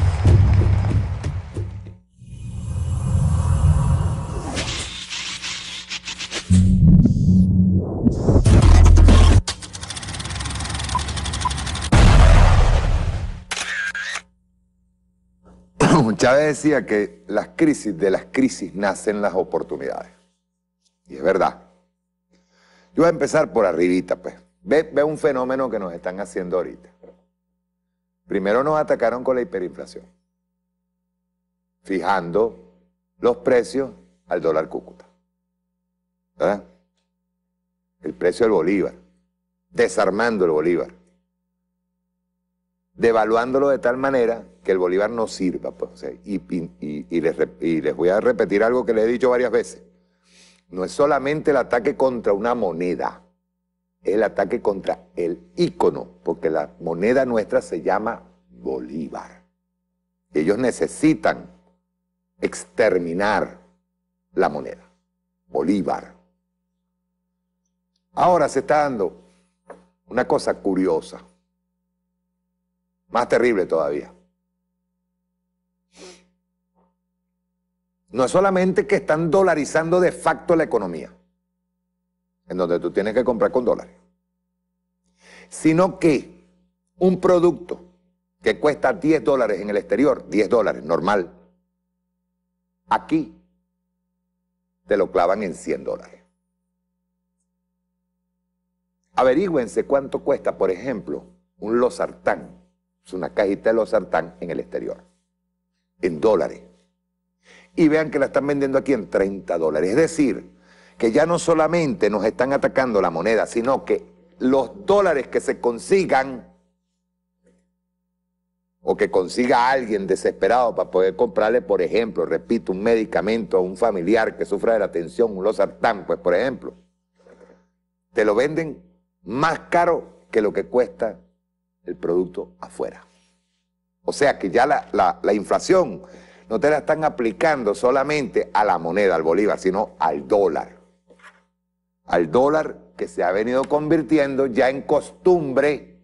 Chávez decía que de las crisis nacen las oportunidades. Y es verdad. Yo voy a empezar por arribita, pues. Ve un fenómeno que nos están haciendo ahorita. Primero nos atacaron con la hiperinflación, fijando los precios al dólar Cúcuta, ¿verdad? El precio del bolívar, desarmando el bolívar, devaluándolo de tal manera que el bolívar no sirva. Pues, o sea, y les voy a repetir algo que les he dicho varias veces. No es solamente el ataque contra una moneda, es el ataque contra el ícono, porque la moneda nuestra se llama bolívar. Ellos necesitan exterminar la moneda, bolívar. Ahora se está dando una cosa curiosa, más terrible todavía. No es solamente que están dolarizando de facto la economía, en donde tú tienes que comprar con dólares, sino que un producto que cuesta $10 en el exterior, $10 normal, aquí te lo clavan en $100. Averígüense cuánto cuesta, por ejemplo, un losartán, es una cajita de losartán en el exterior, en dólares. Y vean que la están vendiendo aquí en $30. Es decir, que ya no solamente nos están atacando la moneda, sino que los dólares que se consigan, o que consiga alguien desesperado para poder comprarle, por ejemplo, repito, un medicamento a un familiar que sufra de la tensión, un losartán, pues por ejemplo, te lo venden más caro que lo que cuesta el producto afuera. O sea que ya la inflación no te la están aplicando solamente a la moneda, al bolívar, sino al dólar. Al dólar que se ha venido convirtiendo ya en costumbre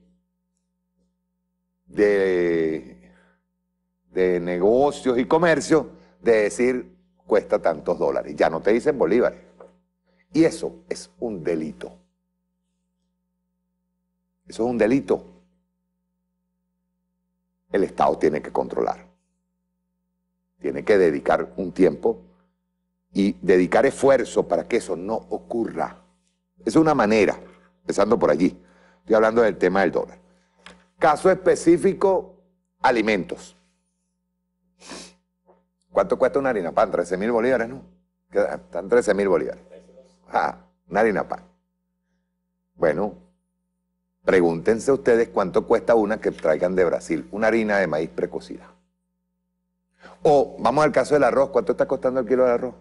de negocios y comercios de decir cuesta tantos dólares. Ya no te dicen bolívares. Y eso es un delito. Eso es un delito. El Estado tiene que controlar. Tiene que dedicar un tiempo y dedicar esfuerzo para que eso no ocurra. Es una manera, empezando por allí. Estoy hablando del tema del dólar. Caso específico, alimentos. ¿Cuánto cuesta una harina pan? 13.000 bolívares, ¿no? Están 13.000 bolívares. Una harina pan. Bueno, pregúntense ustedes cuánto cuesta una que traigan de Brasil, una harina de maíz precocida. O, vamos al caso del arroz, ¿cuánto está costando el kilo de arroz?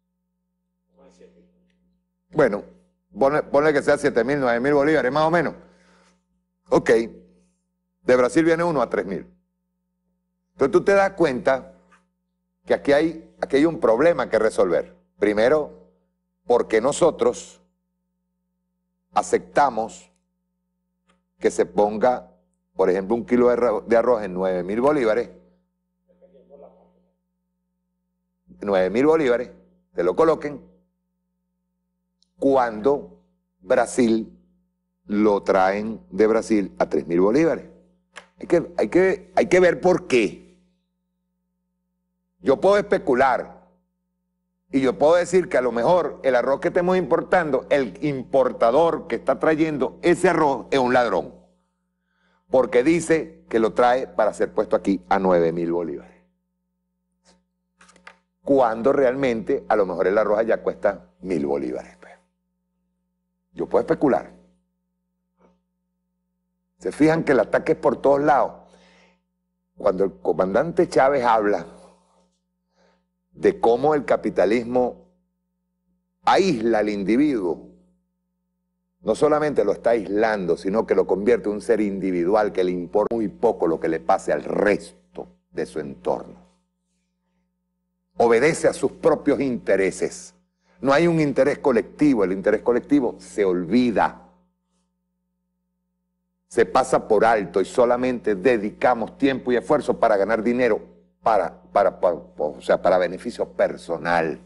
Bueno, ponle que sea 7.000, 9.000 bolívares, más o menos. Ok, de Brasil viene uno a 3.000. Entonces tú te das cuenta que aquí hay un problema que resolver. Primero, porque nosotros aceptamos que se ponga, por ejemplo, un kilo de arroz en 9.000 bolívares, 9.000 bolívares, te lo coloquen, cuando Brasil lo traen de Brasil a 3.000 bolívares. Hay que ver por qué. Yo puedo especular y yo puedo decir que a lo mejor el arroz que estemos importando, el importador que está trayendo ese arroz es un ladrón, porque dice que lo trae para ser puesto aquí a 9.000 bolívares. Cuando realmente a lo mejor el arroz allá cuesta 1.000 bolívares. Yo puedo especular. Se fijan que el ataque es por todos lados. Cuando el comandante Chávez habla de cómo el capitalismo aísla al individuo, no solamente lo está aislando, sino que lo convierte en un ser individual que le importa muy poco lo que le pase al resto de su entorno. Obedece a sus propios intereses. No hay un interés colectivo, el interés colectivo se olvida. Se pasa por alto y solamente dedicamos tiempo y esfuerzo para ganar dinero para beneficio personal.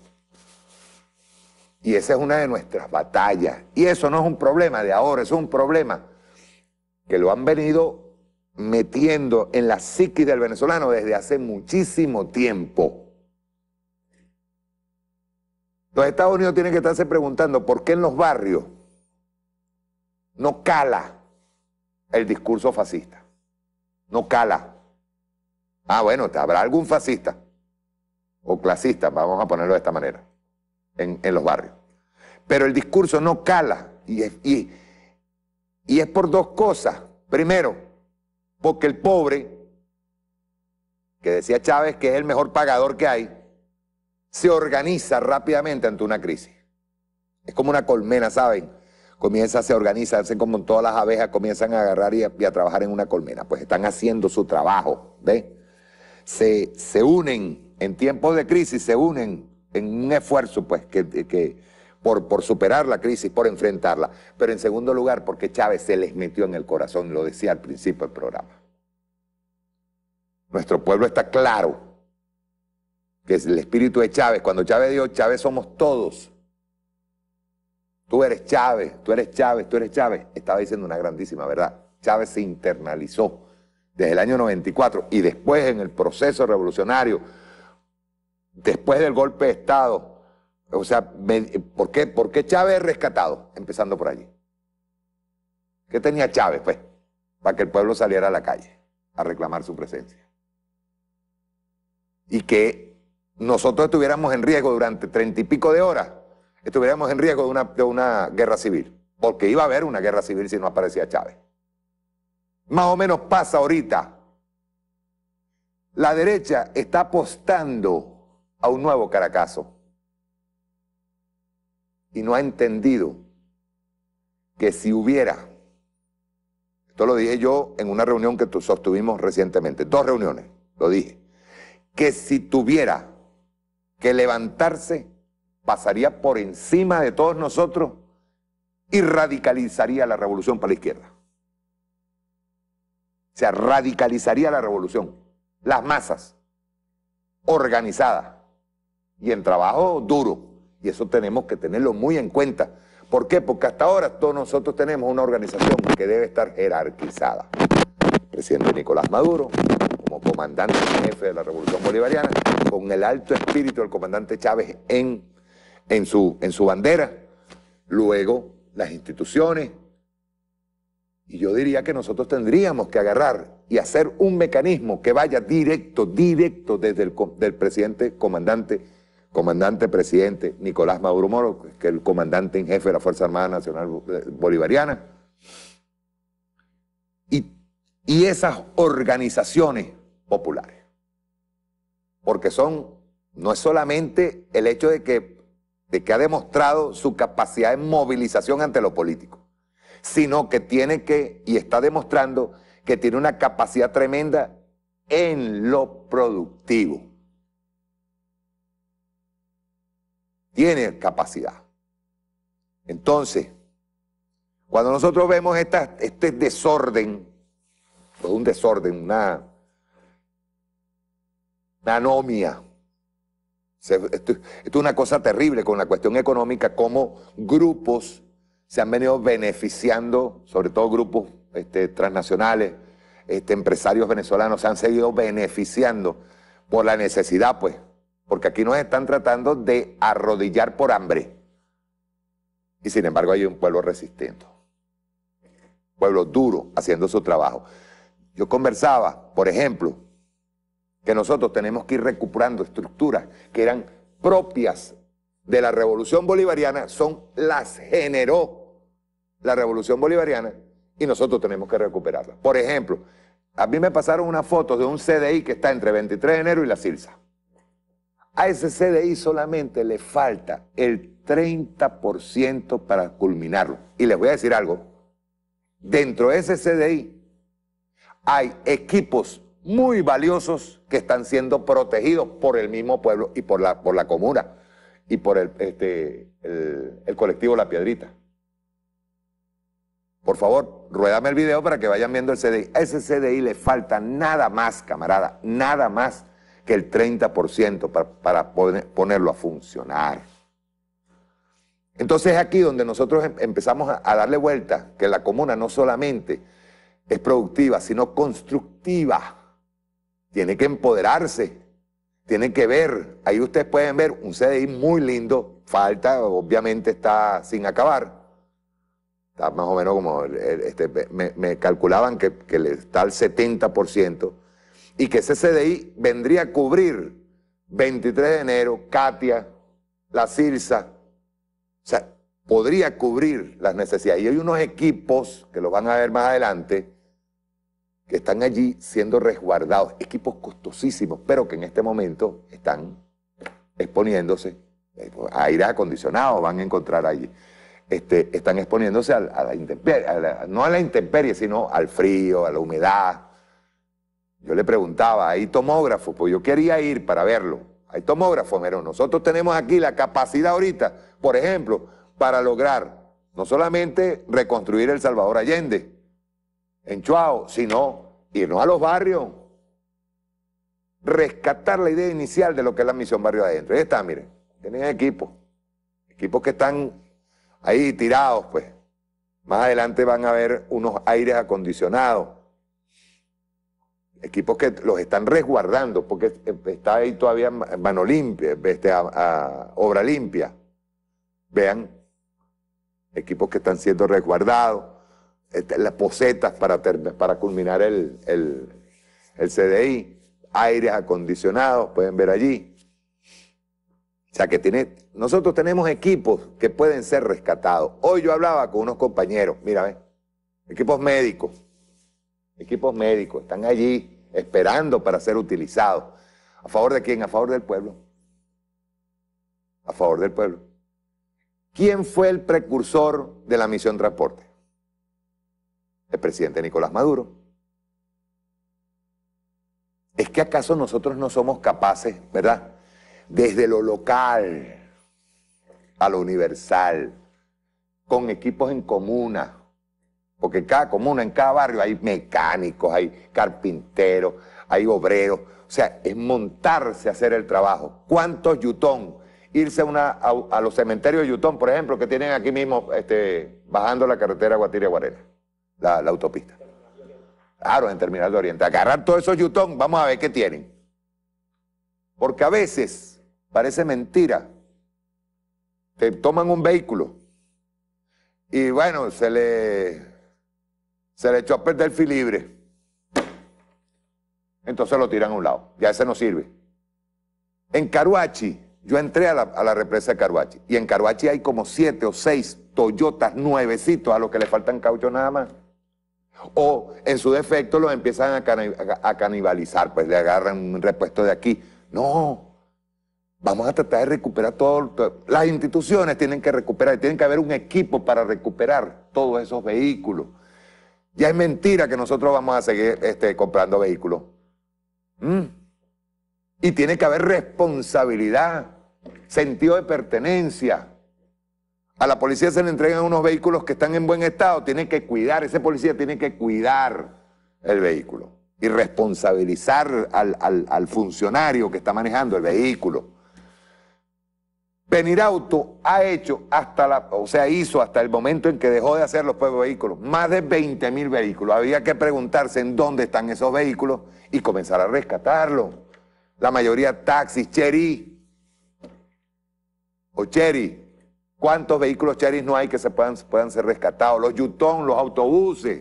Y esa es una de nuestras batallas. Y eso no es un problema de ahora, eso es un problema que lo han venido metiendo en la psiquis del venezolano desde hace muchísimo tiempo. Los Estados Unidos tienen que estarse preguntando por qué en los barrios no cala el discurso fascista. No cala. Ah, bueno, habrá algún fascista o clasista, vamos a ponerlo de esta manera, en los barrios. Pero el discurso no cala y es por dos cosas. Primero, porque el pobre, que decía Chávez que es el mejor pagador que hay, se organiza rápidamente ante una crisis. Es como una colmena, ¿saben? Se organiza, hacen como todas las abejas, comienzan a agarrar y a trabajar en una colmena. Pues están haciendo su trabajo, ¿ves? Se unen, en tiempos de crisis, se unen en un esfuerzo, pues, por superar la crisis, por enfrentarla. Pero en segundo lugar, porque Chávez se les metió en el corazón, lo decía al principio del programa. Nuestro pueblo está claro que es el espíritu de Chávez. Cuando Chávez dijo, Chávez somos todos. Tú eres Chávez, tú eres Chávez, tú eres Chávez. Estaba diciendo una grandísima verdad. Chávez se internalizó desde el año 94 y después en el proceso revolucionario, después del golpe de Estado. O sea, ¿por qué Chávez es rescatado? Empezando por allí. ¿Qué tenía Chávez, pues? Para que el pueblo saliera a la calle a reclamar su presencia. Y que nosotros estuviéramos en riesgo durante 30 y pico de horas, estuviéramos en riesgo de una guerra civil, porque iba a haber una guerra civil si no aparecía Chávez. Más o menos pasa ahorita. La derecha está apostando a un nuevo Caracazo y no ha entendido que si hubiera, esto lo dije yo en una reunión que sostuvimos recientemente, 2 reuniones, lo dije, que si tuviera que levantarse, pasaría por encima de todos nosotros y radicalizaría la revolución para la izquierda. O sea, radicalizaría la revolución. Las masas, organizadas y en trabajo duro. Y eso tenemos que tenerlo muy en cuenta. ¿Por qué? Porque hasta ahora todos nosotros tenemos una organización que debe estar jerarquizada. El presidente Nicolás Maduro, como comandante en jefe de la Revolución Bolivariana, con el alto espíritu del comandante Chávez en su bandera, luego las instituciones, y yo diría que nosotros tendríamos que agarrar y hacer un mecanismo que vaya directo desde del presidente, comandante presidente Nicolás Maduro Moro, que es el comandante en jefe de la Fuerza Armada Nacional Bolivariana, y esas organizaciones populares. Porque no es solamente el hecho de que ha demostrado su capacidad de movilización ante lo político, sino que y está demostrando que tiene una capacidad tremenda en lo productivo. Tiene capacidad. Entonces, cuando nosotros vemos este desorden, un desorden, una anomia, esto es una cosa terrible con la cuestión económica, cómo grupos se han venido beneficiando, sobre todo grupos transnacionales, empresarios venezolanos se han seguido beneficiando por la necesidad, pues, porque aquí nos están tratando de arrodillar por hambre. Y sin embargo hay un pueblo resistente, pueblo duro, haciendo su trabajo. Yo conversaba, por ejemplo, que nosotros tenemos que ir recuperando estructuras que eran propias de la Revolución Bolivariana, las generó la Revolución Bolivariana y nosotros tenemos que recuperarlas. Por ejemplo, a mí me pasaron unas fotos de un CDI que está entre 23 de enero y la Silsa. A ese CDI solamente le falta el 30% para culminarlo. Y les voy a decir algo, dentro de ese CDI hay equipos muy valiosos que están siendo protegidos por el mismo pueblo y por la comuna y por el colectivo La Piedrita. Por favor, ruédame el video para que vayan viendo el CDI. A ese CDI le falta nada más, camarada, nada más que el 30% para ponerlo a funcionar. Entonces es aquí donde nosotros empezamos a darle vuelta, que la comuna no solamente es productiva, sino constructiva. Tiene que empoderarse, tiene que ver. Ahí ustedes pueden ver un CDI muy lindo, falta, obviamente está sin acabar. Está más o menos como, me calculaban que le está al 70%, y que ese CDI vendría a cubrir 23 de enero, Katia, la Cirsa, o sea, podría cubrir las necesidades. Y hay unos equipos, que los van a ver más adelante, que están allí siendo resguardados, equipos costosísimos, pero que en este momento están exponiéndose, aire acondicionado van a encontrar allí. Están exponiéndose a la intemperie, no a la intemperie, sino al frío, a la humedad. Yo le preguntaba, ¿hay tomógrafos? Pues yo quería ir para verlo. ¿Hay tomógrafos? Pero nosotros tenemos aquí la capacidad ahorita, por ejemplo, para lograr no solamente reconstruir el Salvador Allende, en Chuao, sino irnos a los barrios, rescatar la idea inicial de lo que es la misión Barrio Adentro. Ahí está, miren, tienen equipos que están ahí tirados, pues. Más adelante van a ver unos aires acondicionados, equipos que los están resguardando, porque está ahí todavía mano limpia, obra limpia. Vean, equipos que están siendo resguardados, las posetas para culminar el CDI, aires acondicionados, pueden ver allí. O sea que nosotros tenemos equipos que pueden ser rescatados. Hoy yo hablaba con unos compañeros, mira, ¿ves? Equipos médicos, están allí esperando para ser utilizados. ¿A favor de quién? A favor del pueblo. A favor del pueblo. ¿Quién fue el precursor de la misión transporte? El presidente Nicolás Maduro. ¿Es que acaso nosotros no somos capaces, verdad? Desde lo local a lo universal, con equipos en comuna, porque en cada comuna, en cada barrio hay mecánicos, hay carpinteros, hay obreros, o sea, es montarse a hacer el trabajo. ¿Cuántos yutón? Irse a los cementerios de Yutón, por ejemplo, que tienen aquí mismo, bajando la carretera Guatire-Guarera, la autopista. Claro, en Terminal de Oriente. Agarrar todos esos yutón, vamos a ver qué tienen. Porque a veces, parece mentira, te toman un vehículo y bueno, se le echó a perder el filibre. Entonces lo tiran a un lado. Ya ese no sirve. En Caruachi, yo entré a la represa de Caruachi, y en Caruachi hay como 7 o 6 Toyotas nuevecitos a los que le faltan caucho nada más. O en su defecto los empiezan a canibalizar, pues le agarran un repuesto de aquí. No, vamos a tratar de recuperar todo. Las instituciones tienen que recuperar, tienen que haber un equipo para recuperar todos esos vehículos. Ya es mentira que nosotros vamos a seguir comprando vehículos. Y tiene que haber responsabilidad, sentido de pertenencia. A la policía se le entregan unos vehículos que están en buen estado, tiene que cuidar, ese policía tiene que cuidar el vehículo y responsabilizar al funcionario que está manejando el vehículo. Benirauto ha hecho hizo hasta el momento en que dejó de hacer los vehículos, más de 20.000 vehículos. Había que preguntarse en dónde están esos vehículos y comenzar a rescatarlos. La mayoría taxis, Chery o Chery. ¿Cuántos vehículos Chery no hay que puedan ser rescatados? Los yutón, los autobuses.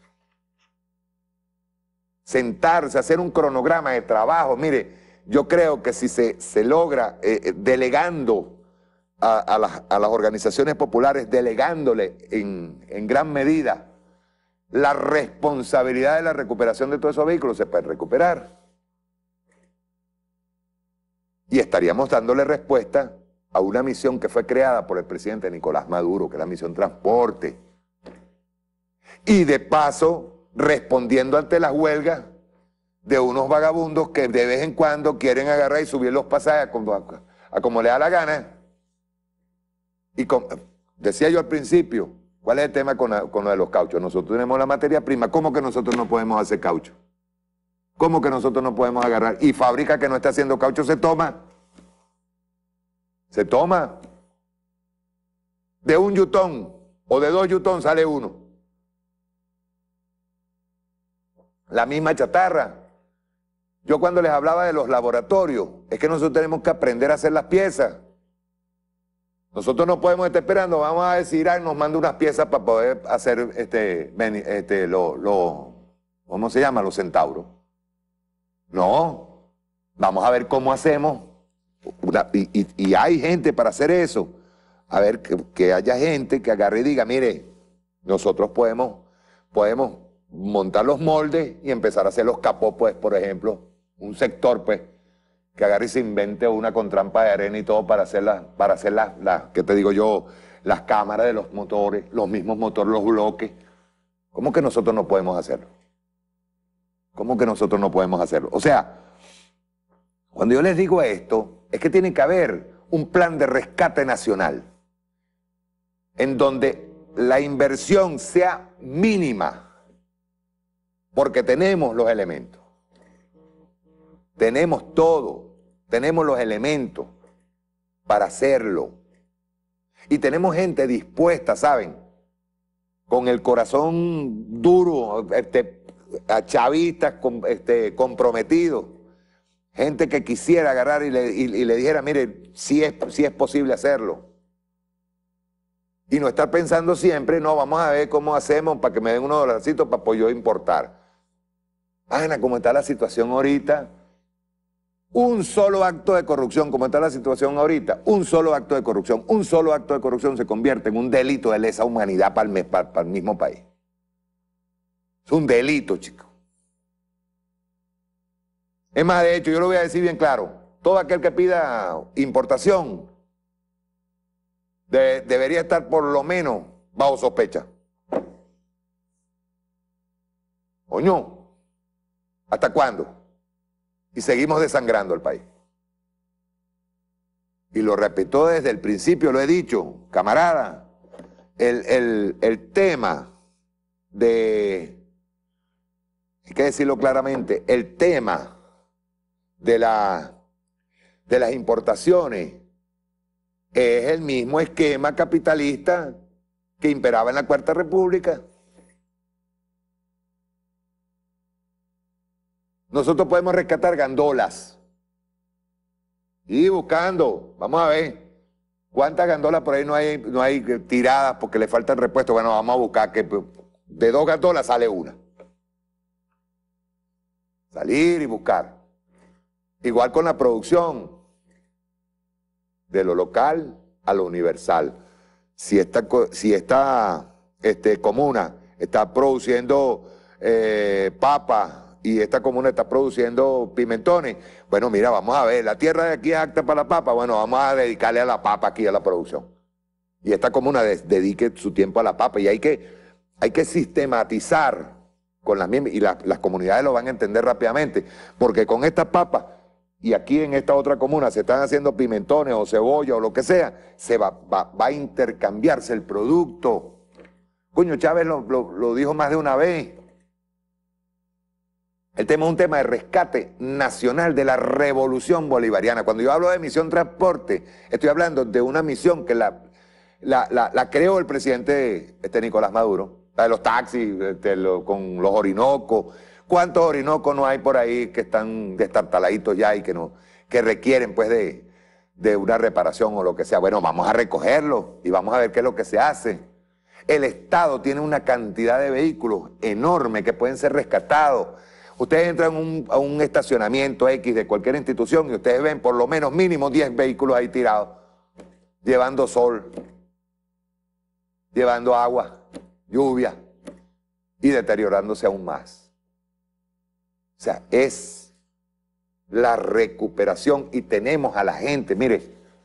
Sentarse, hacer un cronograma de trabajo. Mire, yo creo que si se logra delegando a las organizaciones populares, delegándole en gran medida la responsabilidad de la recuperación de todos esos vehículos, se puede recuperar. Y estaríamos dándole respuesta a una misión que fue creada por el presidente Nicolás Maduro, que es la misión transporte. Y de paso, respondiendo ante las huelgas de unos vagabundos que de vez en cuando quieren agarrar y subir los pasajes a como le da la gana. Y decía yo al principio, ¿cuál es el tema con lo de los cauchos? Nosotros tenemos la materia prima. ¿Cómo que nosotros no podemos hacer caucho? ¿Cómo que nosotros no podemos agarrar? Y fábrica que no está haciendo caucho se toma. Se toma. De un yutón o de 2 yutón sale uno. la misma chatarra. Yo cuando les hablaba de los laboratorios, es que nosotros tenemos que aprender a hacer las piezas. Nosotros no podemos estar esperando, vamos a decir, nos manda unas piezas para poder hacer ¿cómo se llama? Los centauros. No, vamos a ver cómo hacemos. Y hay gente para hacer eso. A ver, que haya gente que agarre y diga, mire, nosotros podemos montar los moldes y empezar a hacer los capós, pues, por ejemplo, un sector, pues, que agarre y se invente una con trampa de arena y todo para hacer ¿qué te digo yo? Las cámaras de los motores, los mismos motores, los bloques. ¿Cómo que nosotros no podemos hacerlo? ¿Cómo que nosotros no podemos hacerlo? O sea, cuando yo les digo esto, es que tiene que haber un plan de rescate nacional en donde la inversión sea mínima, porque tenemos los elementos. Tenemos todo, tenemos los elementos para hacerlo. Y tenemos gente dispuesta, ¿saben? Con el corazón duro, chavistas comprometidos. Gente que quisiera agarrar y le dijera, mire, sí es posible hacerlo. Y no estar pensando siempre, no, vamos a ver cómo hacemos para que me den unos dolarcitos para pues yo importar. Ana, como está la situación ahorita, un solo acto de corrupción, como está la situación ahorita, un solo acto de corrupción se convierte en un delito de lesa humanidad para el mismo país. Es un delito, chicos. Es más, de hecho, yo lo voy a decir bien claro, todo aquel que pida importación debería estar por lo menos bajo sospecha. Coño, ¿hasta cuándo? Y seguimos desangrando el país. Y lo repito desde el principio, lo he dicho, camarada, el tema de, hay que decirlo claramente, el tema de las importaciones es el mismo esquema capitalista que imperaba en la Cuarta República. Nosotros podemos rescatar gandolas. Y buscando, vamos a ver, ¿cuántas gandolas por ahí no hay tiradas porque le falta el repuesto? Bueno, vamos a buscar que de 2 gandolas sale una. Salir y buscar. Igual con la producción, de lo local a lo universal. Si esta comuna está produciendo papas y esta comuna está produciendo pimentones, bueno, mira, vamos a ver, la tierra de aquí es apta para la papa, bueno, vamos a dedicarle a la papa aquí a la producción. Y esta comuna dedique su tiempo a la papa y hay que sistematizar con las mismas, y las comunidades lo van a entender rápidamente, porque con estas papas y aquí en esta otra comuna se están haciendo pimentones o cebolla o lo que sea, va a intercambiarse el producto. Coño, Chávez lo dijo más de una vez. El tema es un tema de rescate nacional de la revolución bolivariana. Cuando yo hablo de misión transporte, estoy hablando de una misión que la creó el presidente Nicolás Maduro, la de los taxis, con los Orinocos. ¿Cuántos Orinocos no hay por ahí que están destartaladitos ya y que requieren pues de una reparación o lo que sea? Bueno, vamos a recogerlo y vamos a ver qué es lo que se hace. El Estado tiene una cantidad de vehículos enorme que pueden ser rescatados. Ustedes entran a un estacionamiento X de cualquier institución y ustedes ven por lo menos mínimo 10 vehículos ahí tirados, llevando sol, llevando agua, lluvia y deteriorándose aún más. O sea, es la recuperación y tenemos a la gente, mire,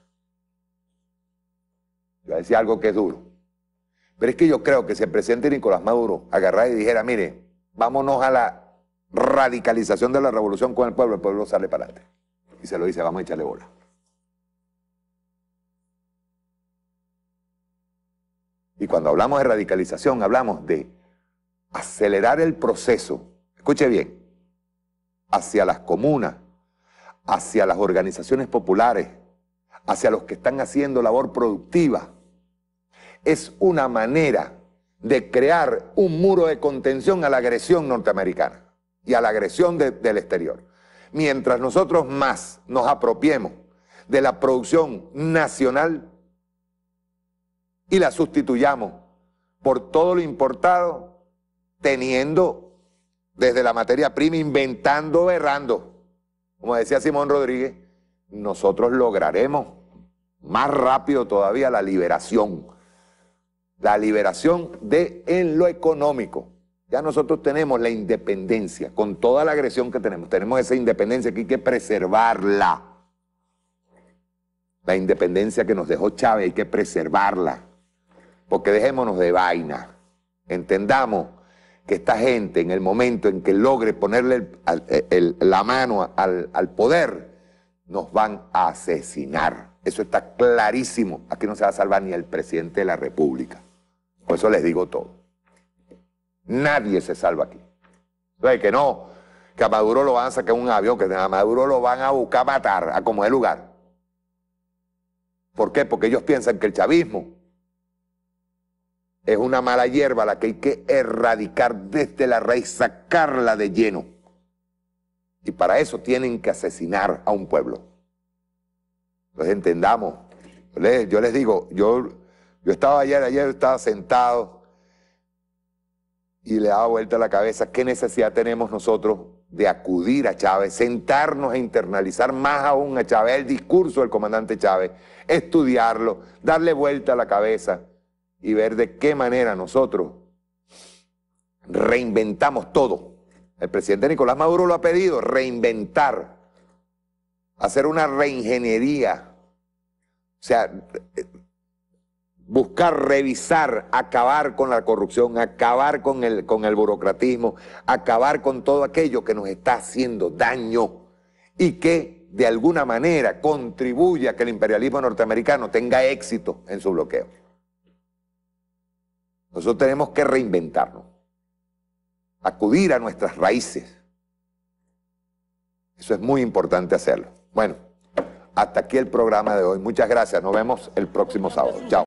yo voy a decir algo que es duro, pero es que yo creo que si el presidente Nicolás Maduro agarrara y dijera, mire, vámonos a la radicalización de la revolución con el pueblo sale para adelante. Y se lo dice, vamos a echarle bola. Y cuando hablamos de radicalización, hablamos de acelerar el proceso, escuche bien, hacia las comunas, hacia las organizaciones populares, hacia los que están haciendo labor productiva. Es una manera de crear un muro de contención a la agresión norteamericana. y a la agresión del exterior. Mientras nosotros más nos apropiemos de la producción nacional y la sustituyamos por todo lo importado, teniendo desde la materia prima, inventando, errando, como decía Simón Rodríguez, nosotros lograremos más rápido todavía la liberación en lo económico. Ya nosotros tenemos la independencia, con toda la agresión que tenemos esa independencia que hay que preservarla. La independencia que nos dejó Chávez hay que preservarla, porque dejémonos de vaina. Entendamos que esta gente, en el momento en que logre ponerle la mano al poder, nos van a asesinar. Eso está clarísimo. Aquí no se va a salvar ni el presidente de la República. Por eso les digo todo. Nadie se salva aquí. Entonces, que no, que a Maduro lo van a sacar en un avión, que a Maduro lo van a buscar matar a como dé lugar. ¿Por qué? Porque ellos piensan que el chavismo es una mala hierba a la que hay que erradicar desde la raíz, sacarla de lleno. Y para eso tienen que asesinar a un pueblo. Entonces entendamos. Yo les digo, yo estaba ayer estaba sentado y le daba vuelta a la cabeza qué necesidad tenemos nosotros de acudir a Chávez, sentarnos a internalizar más aún a Chávez, el discurso del comandante Chávez, estudiarlo, darle vuelta a la cabeza y ver de qué manera nosotros reinventamos todo. El presidente Nicolás Maduro lo ha pedido, reinventar, hacer una reingeniería, o sea, buscar, revisar, acabar con la corrupción, acabar con el burocratismo, acabar con todo aquello que nos está haciendo daño y que de alguna manera contribuye a que el imperialismo norteamericano tenga éxito en su bloqueo. Nosotros tenemos que reinventarnos, acudir a nuestras raíces. Eso es muy importante hacerlo. Bueno, hasta aquí el programa de hoy. Muchas gracias. Nos vemos el próximo sábado. Chao.